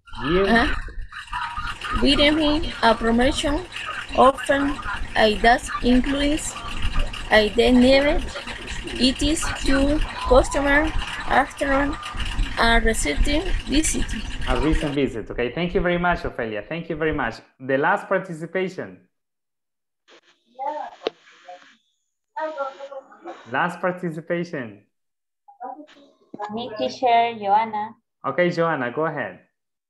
Give me a promotion often that includes a delivery. It is to customer after a recent visit. A recent visit. Okay, thank you very much, Ophelia. Thank you very much. The last participation. Last participation. Me, teacher, Joanna. Okay, Joanna, go ahead.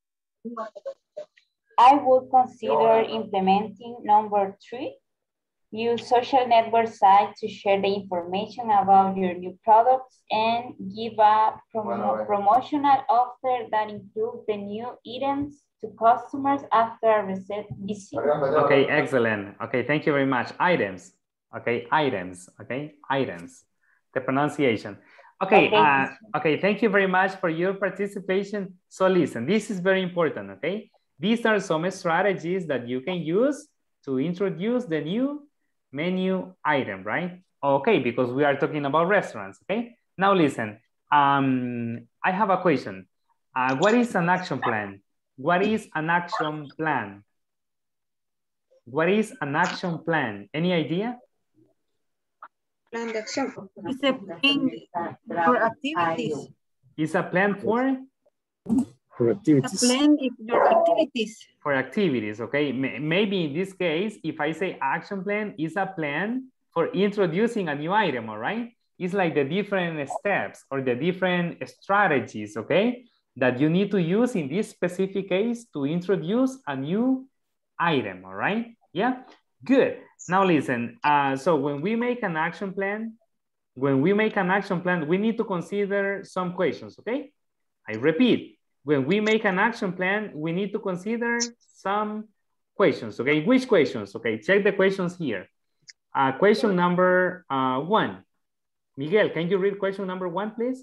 I would consider implementing number 3. Use social network sites to share the information about your new products and give a promotional offer that includes the new items to customers after a recent visit. Okay, excellent. Okay, thank you very much. Items. Okay, items. Okay, items. The pronunciation. Okay, okay, thank you very much for your participation. So listen, this is very important, okay? These are some strategies that you can use to introduce the new menu item, right? Okay, because we are talking about restaurants, okay? Now listen, I have a question. What is an action plan? What is an action plan? What is an action plan? Any idea? Plan de acción. It's a plan for activities. It's a plan for? For activities. A plan for activities. For activities, okay? Maybe in this case, if I say action plan, is a plan for introducing a new item, all right? It's like the different steps or the different strategies, okay? That you need to use in this specific case to introduce a new item, all right? Yeah, good. Now listen, so when we make an action plan, we need to consider some questions, okay? I repeat, when we make an action plan, we need to consider some questions, okay? Which questions? Okay, check the questions here. Question number 1. Miguel, can you read question number 1, please?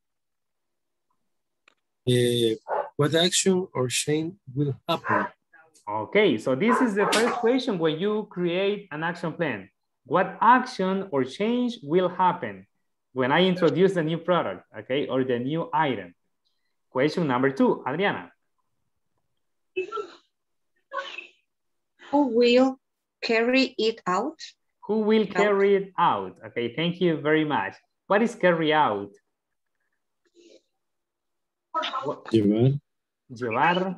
What action or change will happen? Okay, so this is the first question when you create an action plan. What action or change will happen when I introduce the new product, okay, or the new item? Question number 2, Adriana. Who will carry it out? Who will carry it out? Okay, thank you very much. What is carry out? Llevar. Llevar.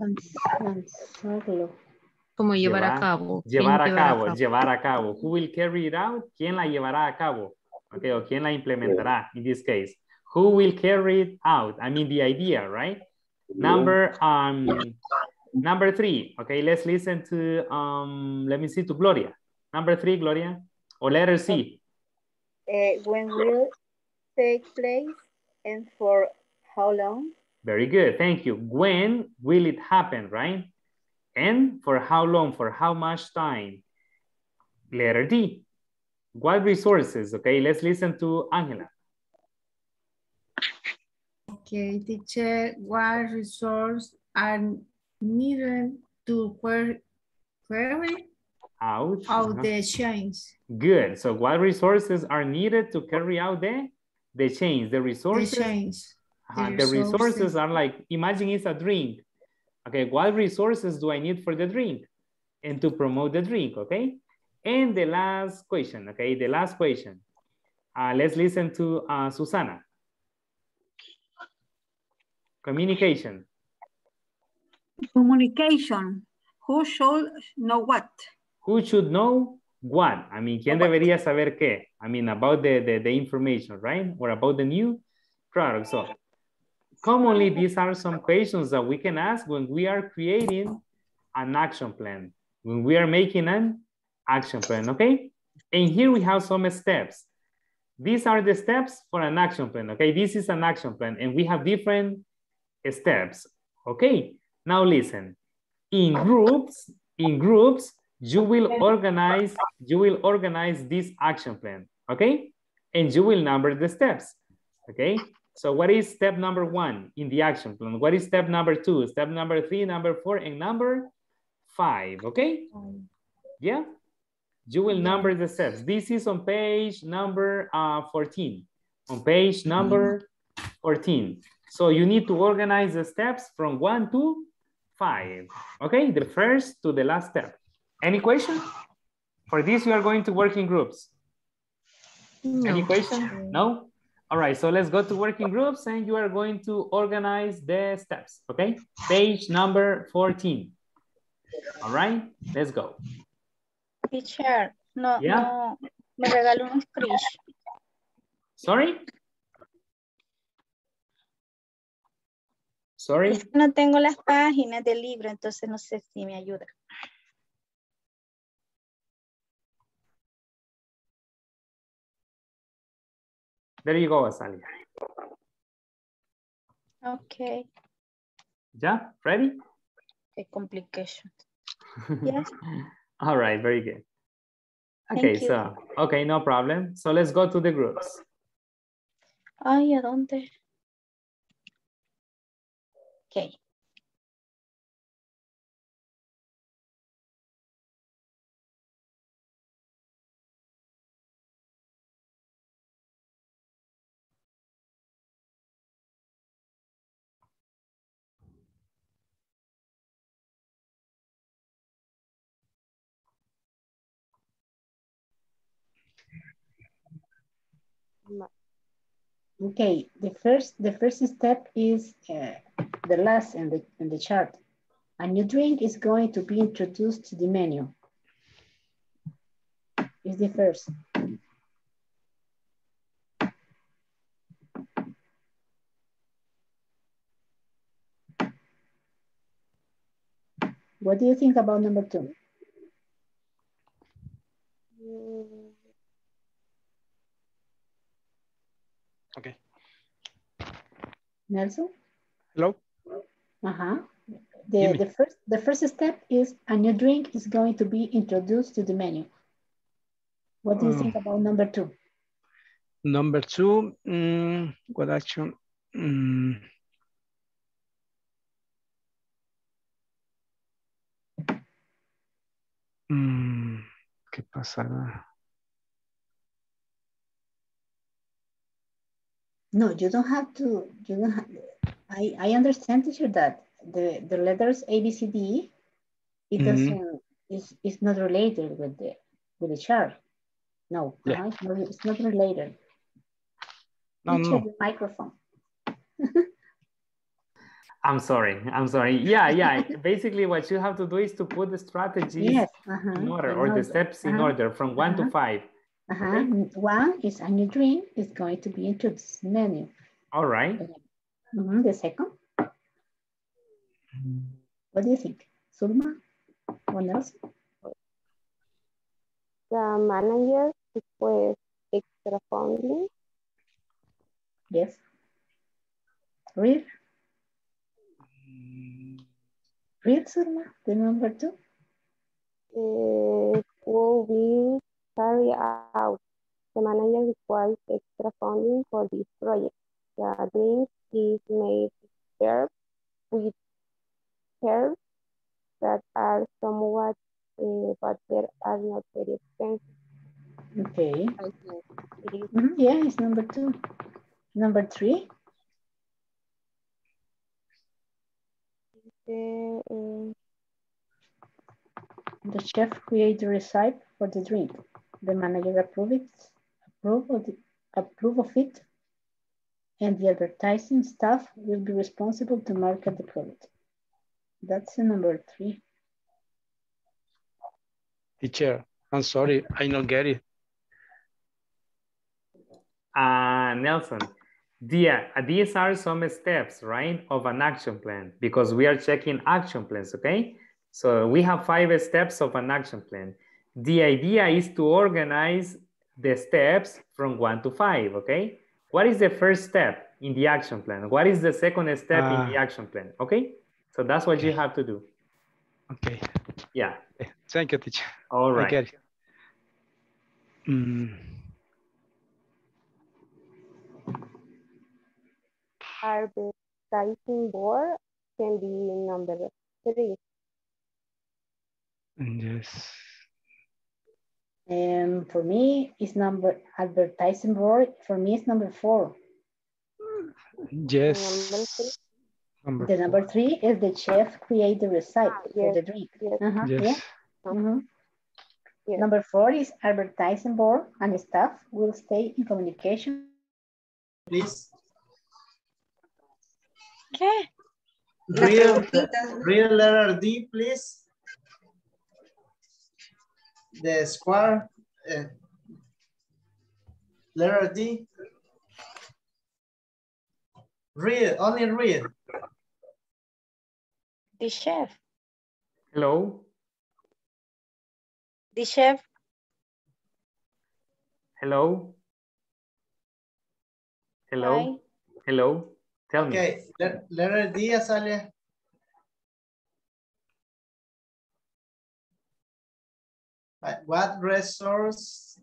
Como llevar a cabo. Llevar a cabo. Who will carry it out? ¿Quién la llevará a cabo? Okay, o quién la implementará in this case. Who will carry it out? I mean the idea, right? Number 3. Okay, let's listen to let me see, to Gloria. Number 3, Gloria. Or letter C. When will take place and for how long? Very good, thank you. When will it happen, right? And for how long, for how much time? Letter D. What resources? Okay, let's listen to Angela. Okay, teacher, what resources are needed to query out the change? Good. So what resources are needed to carry out the change? The resources? The change. The resources are like, imagine it's a drink. Okay, what resources do I need for the drink? And to promote the drink, okay? And the last question, okay? The last question. Let's listen to Susana. Communication. Communication. Who should know what? Who should know What? I mean, ¿quién debería saber qué? I mean, about the information, right? Or about the new product. So commonly, these are some questions that we can ask when we are creating an action plan, when we are making an action plan, okay? And here we have some steps. These are the steps for an action plan, okay? This is an action plan and we have different steps, okay? Now listen, in groups, you will organize this action plan, okay? And you will number the steps, okay? So what is step number 1 in the action plan? What is step number 2, step number 3, number 4, and number 5, okay? Yeah, you will number the steps. This is on page number 14, on page number 14. So you need to organize the steps from 1 to 5, okay? The first to the last step. Any question? For this, you are going to work in groups. No. Any question? No? All right, so let's go to working groups and you are going to organize the steps, okay? Page number 14. All right, let's go. Teacher, no, Yeah? no, me regaló un screenshot. Sorry? Sorry? Es que no tengo las páginas del libro, entonces no sé si me ayuda. There you go, Azalia. Okay. Yeah, ready? The complication. Yes. All right, very good. Okay, so, okay, no problem. So let's go to the groups. Ay, ¿a dónde? Okay. Okay, the first step is the last in the chart. A new drink is going to be introduced to the menu. Is the first. What do you think about number 2? Okay. Nelson? Hello? Uh-huh. The first step is a new drink is going to be introduced to the menu. What do you think about number 2? Number 2, what action? ¿Qué pasará? No, you don't have to. You don't have, I understand, teacher, that the letters A, B, C, D, it doesn't. It's not related with the chart. No, yeah. It's not related. No, teacher, the microphone. I'm sorry. Yeah. Basically, what you have to do is to put the strategies in order, or the steps in order from 1 to 5. Okay? 1 is a new drink is going to be introduced to the menu. All right. The second. What do you think, Sulma? What else? The manager requests extra funding. Yes. Read, Sulma, the number 2. Will be carried out. The manager requires extra funding for this project. The drink is made with herbs that are somewhat, but they are not very expensive. Okay. I think it is. Yeah, it's number 2. Number 3. The chef creates the recipe for the drink. The manager approve of it, and the advertising staff will be responsible to market the product. That's the number 3. Teacher. I'm sorry, I don't get it. Nelson, these are some steps, right, of an action plan because we are checking action plans, okay? So we have 5 steps of an action plan. The idea is to organize the steps from 1 to 5, okay? What is the first step in the action plan? What is the second step in the action plan, okay? So that's what you have to do. Okay. Yeah. Thank you, teacher. All right. I get it. Advertising board can be number 3. Yes. For me, it's advertising board. For me, it's number 4. Yes. Number 3 is the chef create the recipe for the drink. Yes. Yeah. Yes. Number 4 is advertising board, and staff will stay in communication. Please. Okay. Real letter D, please. The square letter D. Real, only real. The chef. Hello. The chef. Hello. Hello. Hi. Hello. Tell me. Okay, letter D, Azalia. What resource?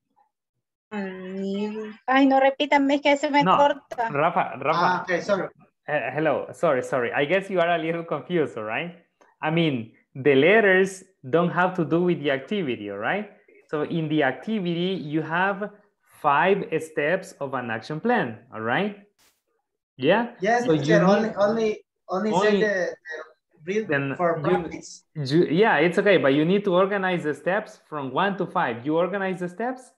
Ay, no repítame, es que se me corta. Rafa. Okay, sorry. Hello. Sorry. I guess you are a little confused, all right? I mean, the letters don't have to do with the activity, all right? So in the activity, you have 5 steps of an action plan, all right? Yeah? Yes, so teacher, only say the read for practice. Yeah, it's okay, but you need to organize the steps from 1 to 5. You organize the steps?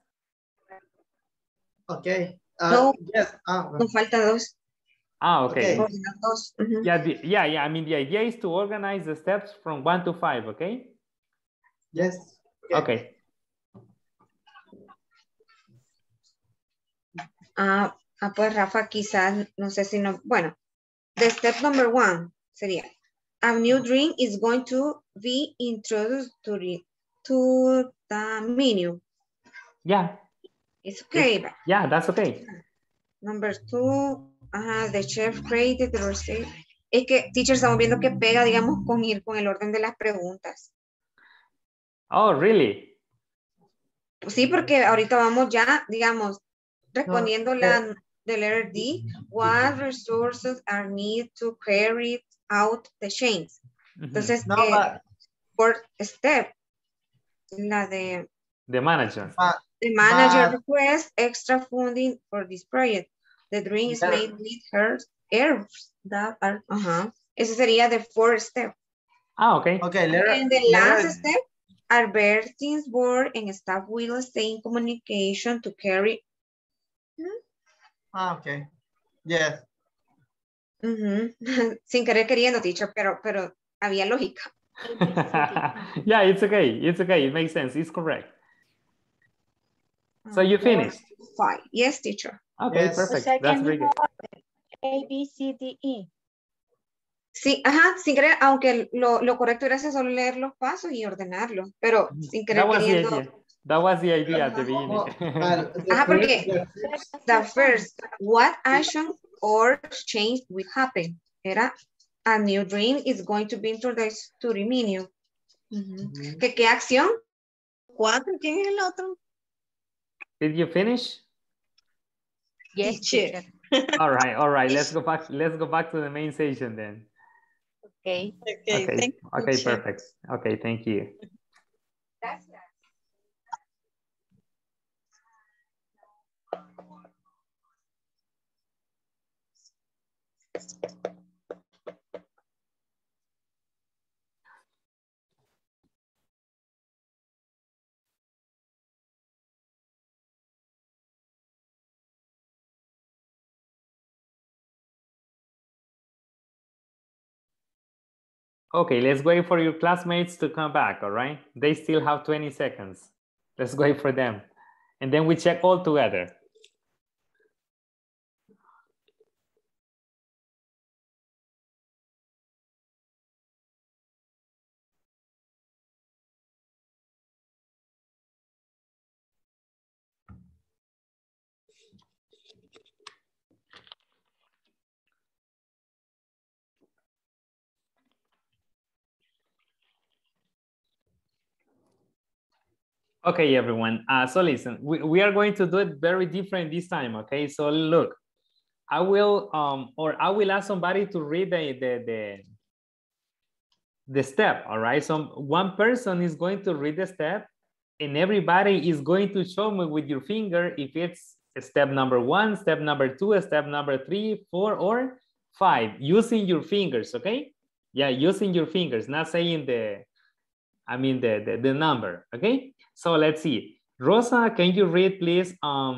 Okay. No, yes. nos falta 2. Okay. Okay. Yeah. I mean, the idea is to organize the steps from 1 to 5, okay? Yes. Okay. Pues Rafa, quizás, no sé si no, bueno, the step number 1 sería, a new drink is going to be introduced to the menu. Yeah. It's okay. Yeah, that's okay. Number 2, the chef created the recipe. Es que, teacher, estamos viendo que pega, digamos, con ir con el orden de las preguntas. Oh, really? Sí, porque ahorita vamos ya, digamos, respondiendo la de letter D. What resources are needed to carry out the change? Entonces, por step, la de... The manager. The manager requests extra funding for this project. The drink is made with herbs that are, ese sería the 4th step. Okay. And the last step, advertising board and staff will stay in communication to carry. Okay. Yes. Sin querer queriendo, teacher, pero había lógica. Yeah, it's okay. It makes sense. It's correct. So you finished? 5. Yes, teacher. Okay, yes. Perfect. That's very good. A, B, C, D, E. Sí, sin querer, aunque lo correcto era solo leer los pasos y ordenarlos, pero sin querer queriendo. That was the idea at the beginning. Porque the first, what action or change will happen? Era, a new drink is going to be introduced to the menu. ¿Qué acción? 4, ¿quién es el otro? Did you finish? Yes, teacher. All right. Let's go back to the main session then. Okay. Okay, perfect. Okay, thank you. Okay, let's wait for your classmates to come back, all right? They still have 20 seconds. Let's wait for them. And then we check all together. Okay, everyone. So listen, we are going to do it very different this time, okay? So look, I will ask somebody to read the step, all right? So one person is going to read the step and everybody is going to show me with your finger if it's step number 1, step number 2, step number 3, 4, or 5, using your fingers, okay? Yeah, using your fingers, not saying the number, okay? So let's see. Rosa, can you read please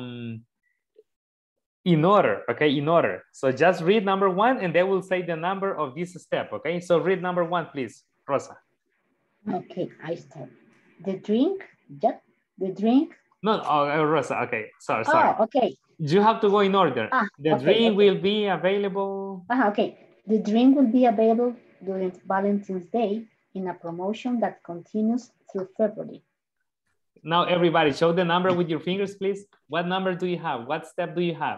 in order, okay, in order. So just read number 1 and they will say the number of this step, okay? So read number 1, please, Rosa. Okay, I start. The drink, yep, the drink. No, Rosa, okay, sorry. Oh, okay. You have to go in order. The drink will be available. Okay, the drink will be available during Valentine's Day in a promotion that continues through February. Now everybody, show the number with your fingers, please. What number do you have? What step do you have?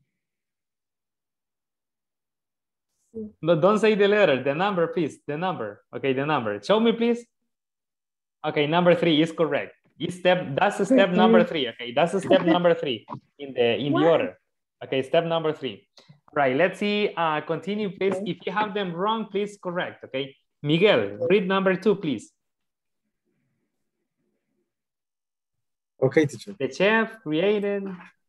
No, don't say the letter, the number, please, the number. Okay, the number. Show me, please. Okay, number 3 is correct. That's step number 3. Okay, that's step number 3 in the order. Okay, step number 3. Right, let's see, continue, please. If you have them wrong, please correct, okay? Miguel, read number 2, please. Okay, teacher. The chef created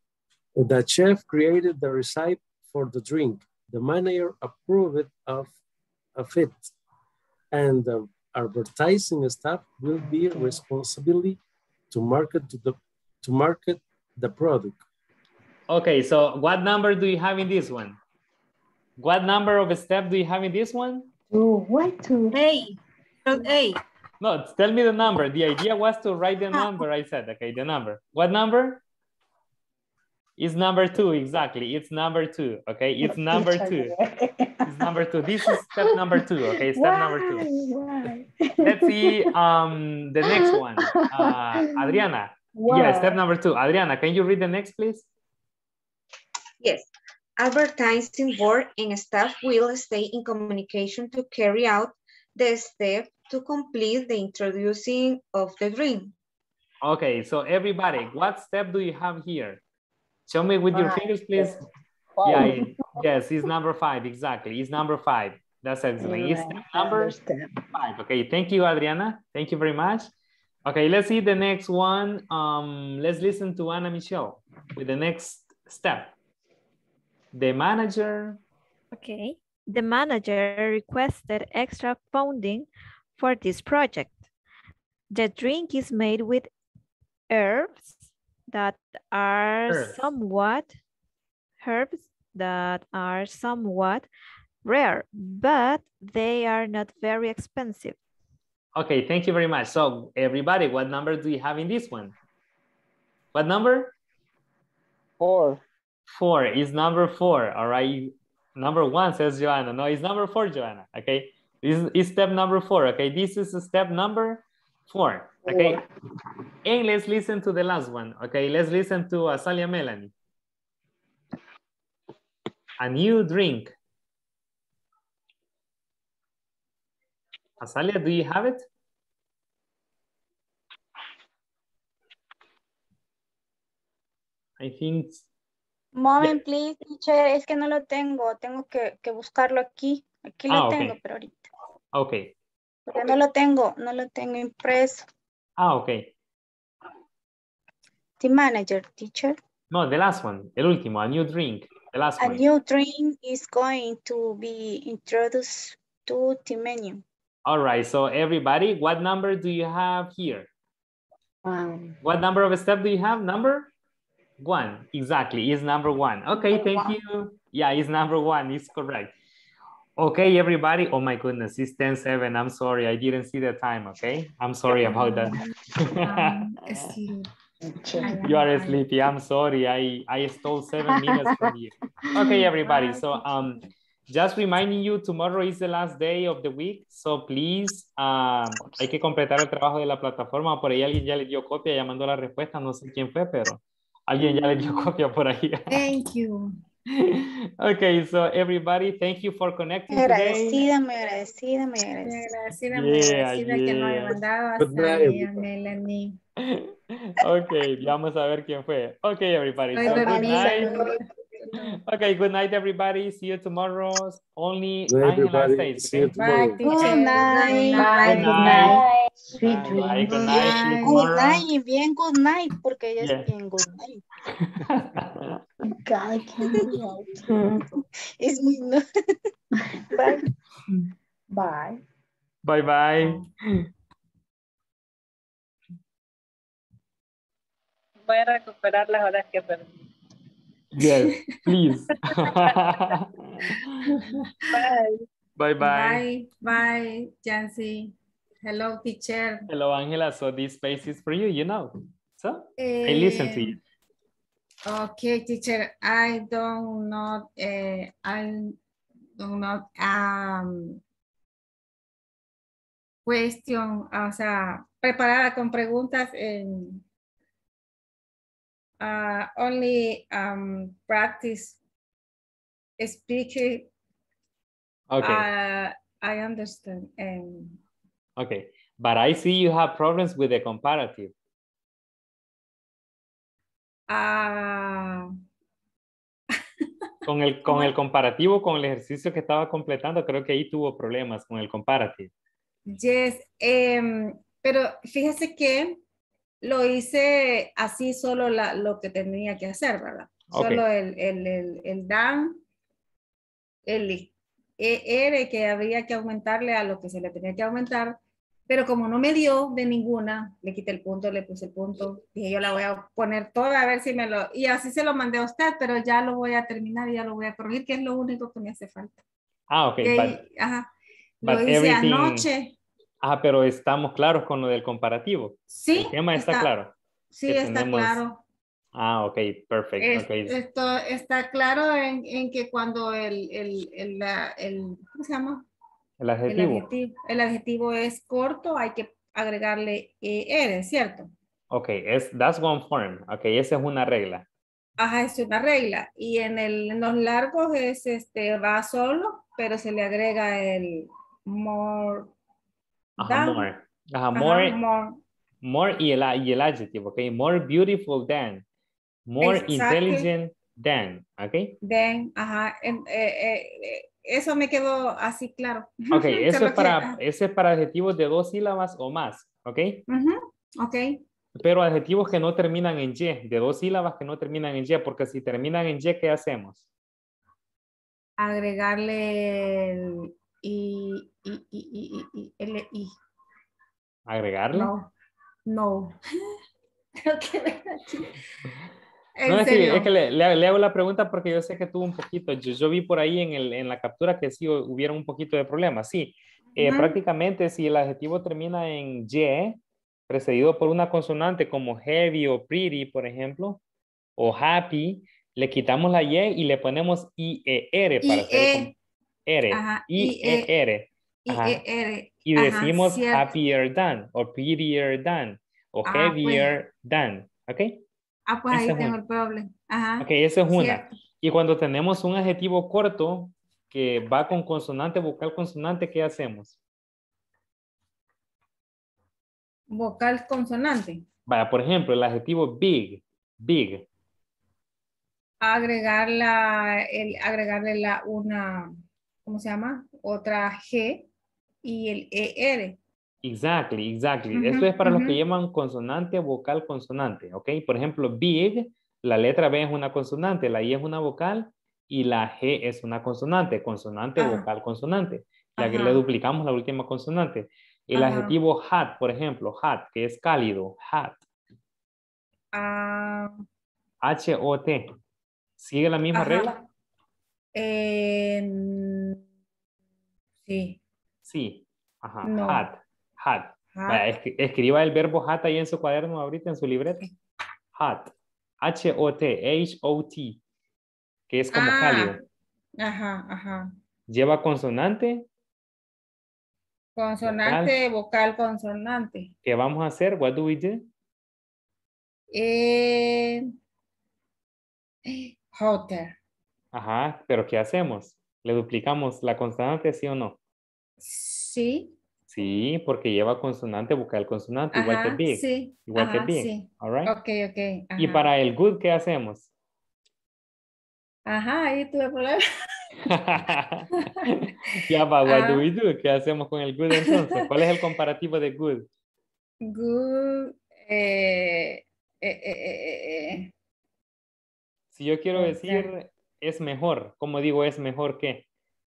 the recipe for the drink. The manager approved of it, and the advertising staff will be responsible to market the product. Okay, so what number do you have in this one? What number of step do you have in this one? 2. Why 2? 8. 8. No, tell me the number. The idea was to write the number, I said. Okay, the number. What number? It's number 2, exactly. It's number 2, okay? It's number 2. It's number 2. This is step number 2, okay? Step number 2. Let's see the next one. Adriana. Wow. Yeah, step number 2. Adriana, can you read the next, please? Yes. Advertising board and staff will stay in communication to carry out the step to complete the introducing of the drink. Okay, so everybody, what step do you have here? Show me with your fingers, please. 5. Yeah, yes, it's number 5, exactly. It's number 5. That's excellent. It's step number 5. Okay, thank you, Adriana. Thank you very much. Okay, let's see the next one. Let's listen to Anna Michelle with the next step. The manager. Okay, the manager requested extra funding for this project. The drink is made with herbs that are somewhat rare, but they are not very expensive. Okay, thank you very much. So everybody, what number do you have in this one? What number? 4. 4 is number 4, all right? Number 1 says Joanna. No, it's number 4, Joanna, okay? This is step number 4, okay? This is step number 4, okay? And let's listen to the last one, okay? Let's listen to Azalia Melanie. A new drink. Azalia, do you have it? I think... Moment, please, teacher. Es que no lo tengo. Tengo que buscarlo aquí. Aquí lo tengo, pero ahorita. Okay. Porque no lo tengo impreso. Okay. The manager, teacher. No, the last one. El último, a new drink. The last one. A new drink is going to be introduced to the menu. All right, so everybody, what number do you have here? What number of step do you have? Number 1, exactly, is number 1. Okay, thank you. Yeah, it's number 1, it's correct. Okay, everybody. Oh my goodness, it's 10:07. I'm sorry, I didn't see the time. Okay, I'm sorry about that. You are sleepy. I'm sorry. I stole 7 minutes from you. Okay, everybody. So just reminding you, tomorrow is the last day of the week. So please, hay que completar el trabajo de la plataforma. Por ahí alguien ya le dio copia, ya mandó la respuesta. No sé quién fue, pero alguien ya le dio copia por ahí. Thank you. Okay, so everybody, thank you for connecting today. Muy agradecida Yeah. que no haya mandado Good night, hasta everybody. Melanie. Okay, vamos a ver quién fue. Okay, everybody. So good night. Okay, good night, everybody. See you tomorrow. Only Good night, Angela everybody. stays, See you okay? tomorrow. Bye, teacher. Bye, good night. night. Sweet Bye, dreams. good night. See you Good tomorrow. night y bien good night, porque ella Yeah. es bien good night. God, I can't go out. Es muy no. Bye. Bye. Bye, bye. Voy a recuperar las horas que perdí. Yes, please. Bye. Bye, bye. Bye, bye, Jancy. Hello, teacher. Hello, Angela. So this space is for you, you know. So I listen to you. Okay, teacher. I do not question, o sea, preparada con preguntas en only practice speaking. Okay. I understand. Okay. But I see you have problems with the comparative. Con el comparativo, con el ejercicio que estaba completando, creo que ahí tuvo problemas con el comparativo. Yes, pero fíjese que lo hice así solo lo que tenía que hacer, ¿verdad? Okay. Solo el dan, el ER que había que aumentarle a lo que se le tenía que aumentar, pero como no me dio de ninguna, le quité el punto, le puse el punto, dije yo la voy a poner toda a ver si me lo... Y así se lo mandé a usted, pero ya lo voy a terminar y ya lo voy a corregir, que es lo único que me hace falta. Ok. Lo hice anoche. Pero estamos claros con lo del comparativo. Sí. El tema está claro. Sí, está claro. Ok, perfecto. Okay. Esto está claro en que cuando ¿cómo se llama? El adjetivo. El adjetivo es corto, hay que agregarle ER, ¿cierto? Ok, that's one form. Ok, esa es una regla. Ajá, es una regla. Y en los largos es va solo, pero se le agrega el more. Ajá, more. Ajá, more. More y el adjetivo, ok. More beautiful than. More intelligent than, ok. Than, ajá. Eso me quedó así claro. Ok, eso es para adjetivos de 2 sílabas o más, ok. Ok. Pero adjetivos que no terminan en Y, de 2 sílabas que no terminan en Y, porque si terminan en Y, ¿qué hacemos? Agregarle el I. ¿Agregarle? No. Creo que No, es que le hago la pregunta porque yo sé que tuvo un poquito, yo vi por ahí en la captura que sí hubiera un poquito de problemas. Sí, prácticamente si el adjetivo termina en Y, precedido por una consonante como heavy o pretty, por ejemplo, o happy, le quitamos la Y y le ponemos IER para hacer como R. Ajá, IER. IER. Y decimos cierto. happier than, o prettier than, o heavier than. ¿Ok? Pues ahí tengo el problema. Ajá. Ok, esa es una. Cierto. Y cuando tenemos un adjetivo corto que va con consonante, vocal, consonante, ¿qué hacemos? Vocal, consonante. Vaya, por ejemplo, el adjetivo big, big. Agregarle una, ¿cómo se llama? Otra G y el ER. Exactly. Esto es para los que llaman consonante, vocal, consonante, ¿ok? Por ejemplo, big, la letra B es una consonante, la I es una vocal y la G es una consonante, vocal, consonante. Le duplicamos la última consonante. El adjetivo hot, por ejemplo, hot, que es cálido, hot. H-O-T. ¿Sigue la misma regla? Sí. Sí. Ajá. No. Had. Had. Vaya, escriba el verbo had ahí en su cuaderno ahorita, en su libreta. Had. H-O-T. H-O-T. Que es como cálido. Ajá, ajá. Lleva consonante. Consonante, vocal, consonante. ¿Qué vamos a hacer? What do we do? Hotel. Ajá, pero ¿qué hacemos? ¿Le duplicamos la consonante, sí o no? Sí. Sí, porque lleva consonante, vocal, consonante, igual que Ajá, big. sí. Igual que Ajá, big. sí. All right? Ok. Y Ajá. para el good, ¿qué hacemos? Ajá, ahí tuve problema. Ya va, what do we do? ¿Qué hacemos con el good entonces? ¿Cuál es el comparativo de good? Good. Si yo quiero decir es mejor, ¿cómo digo es mejor que?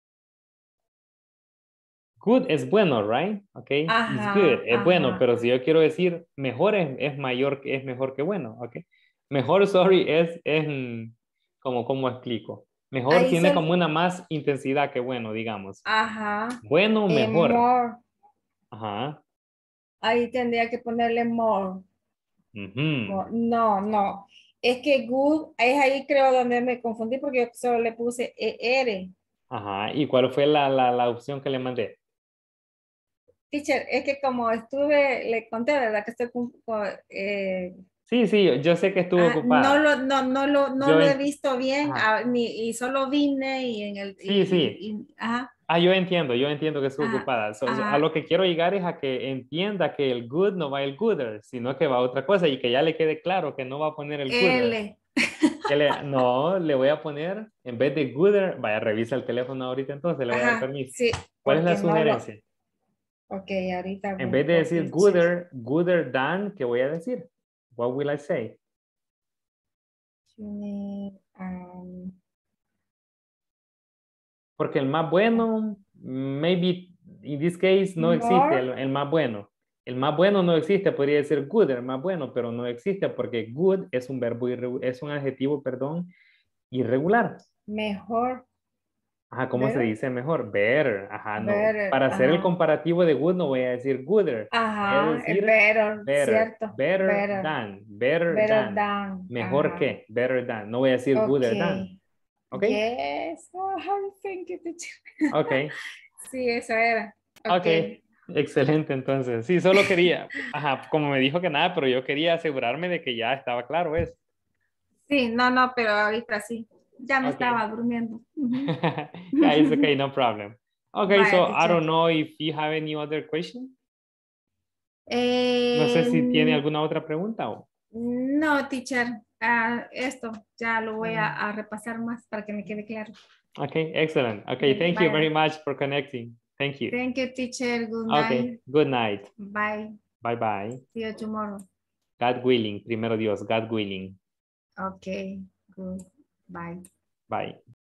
Good es bueno, right? Ok. Ajá, It's good, es bueno, ajá. pero si yo quiero decir mejor es mayor, es mejor que bueno, ok. Mejor, sorry, es ¿cómo explico? Mejor Ahí tiene como una más intensidad que bueno, digamos. Ajá. Bueno, mejor. More. Ajá. Ahí tendría que ponerle more. Ujú. No. Es que good, es ahí creo donde me confundí porque yo solo le puse ER. Ajá. ¿Y cuál fue la opción que le mandé? Teacher, es que como estuve, le conté, ¿verdad? Que estoy Sí, yo sé que estuvo ocupada. No lo he visto bien, y solo vine y en el... Sí. Ajá. Yo entiendo que estuvo ocupada. A lo que quiero llegar es a que entienda que el good no va el gooder, sino que va a otra cosa y que ya le quede claro que no va a poner el gooder. No, le voy a poner, en vez de gooder, vaya, revisa el teléfono ahorita entonces, le voy a dar permiso. Sí, ¿Cuál es la sugerencia? Ok, ahorita. En vez de decir gooder than, ¿qué voy a decir? What will I say? Porque el más bueno, maybe in this case no existe el más bueno. El más bueno no existe, podría decir gooder, más bueno, pero no existe porque good es un verbo es un adjetivo, irregular. Mejor. Ajá, ¿cómo se dice mejor? Better. Ajá, no. Better, Para hacer el comparativo de good no voy a decir gooder. Ajá, voy a decir better, cierto. Better than. Better than. Mejor que. Better than. No voy a decir gooder than. ¿Ok? Yes. Thank you, teacher. Ok. Sí, eso era. Ok. Excelente, entonces. Sí, solo quería, como me dijo que nada, pero yo quería asegurarme de que ya estaba claro eso. Sí, no, pero ahorita sí. Ya me estaba durmiendo. Yeah, it's okay, no problem. Okay, so I don't know if you have any other question. No sé si tiene alguna otra pregunta o. No, teacher. Esto ya lo voy a repasar más para que me quede claro. Okay, excellent. Okay, thank you very much for connecting. Thank you. Thank you, teacher. Good night. Okay, good night. Bye. Bye. See you tomorrow. God willing, primero Dios, God willing. Okay, good. Bye. Bye.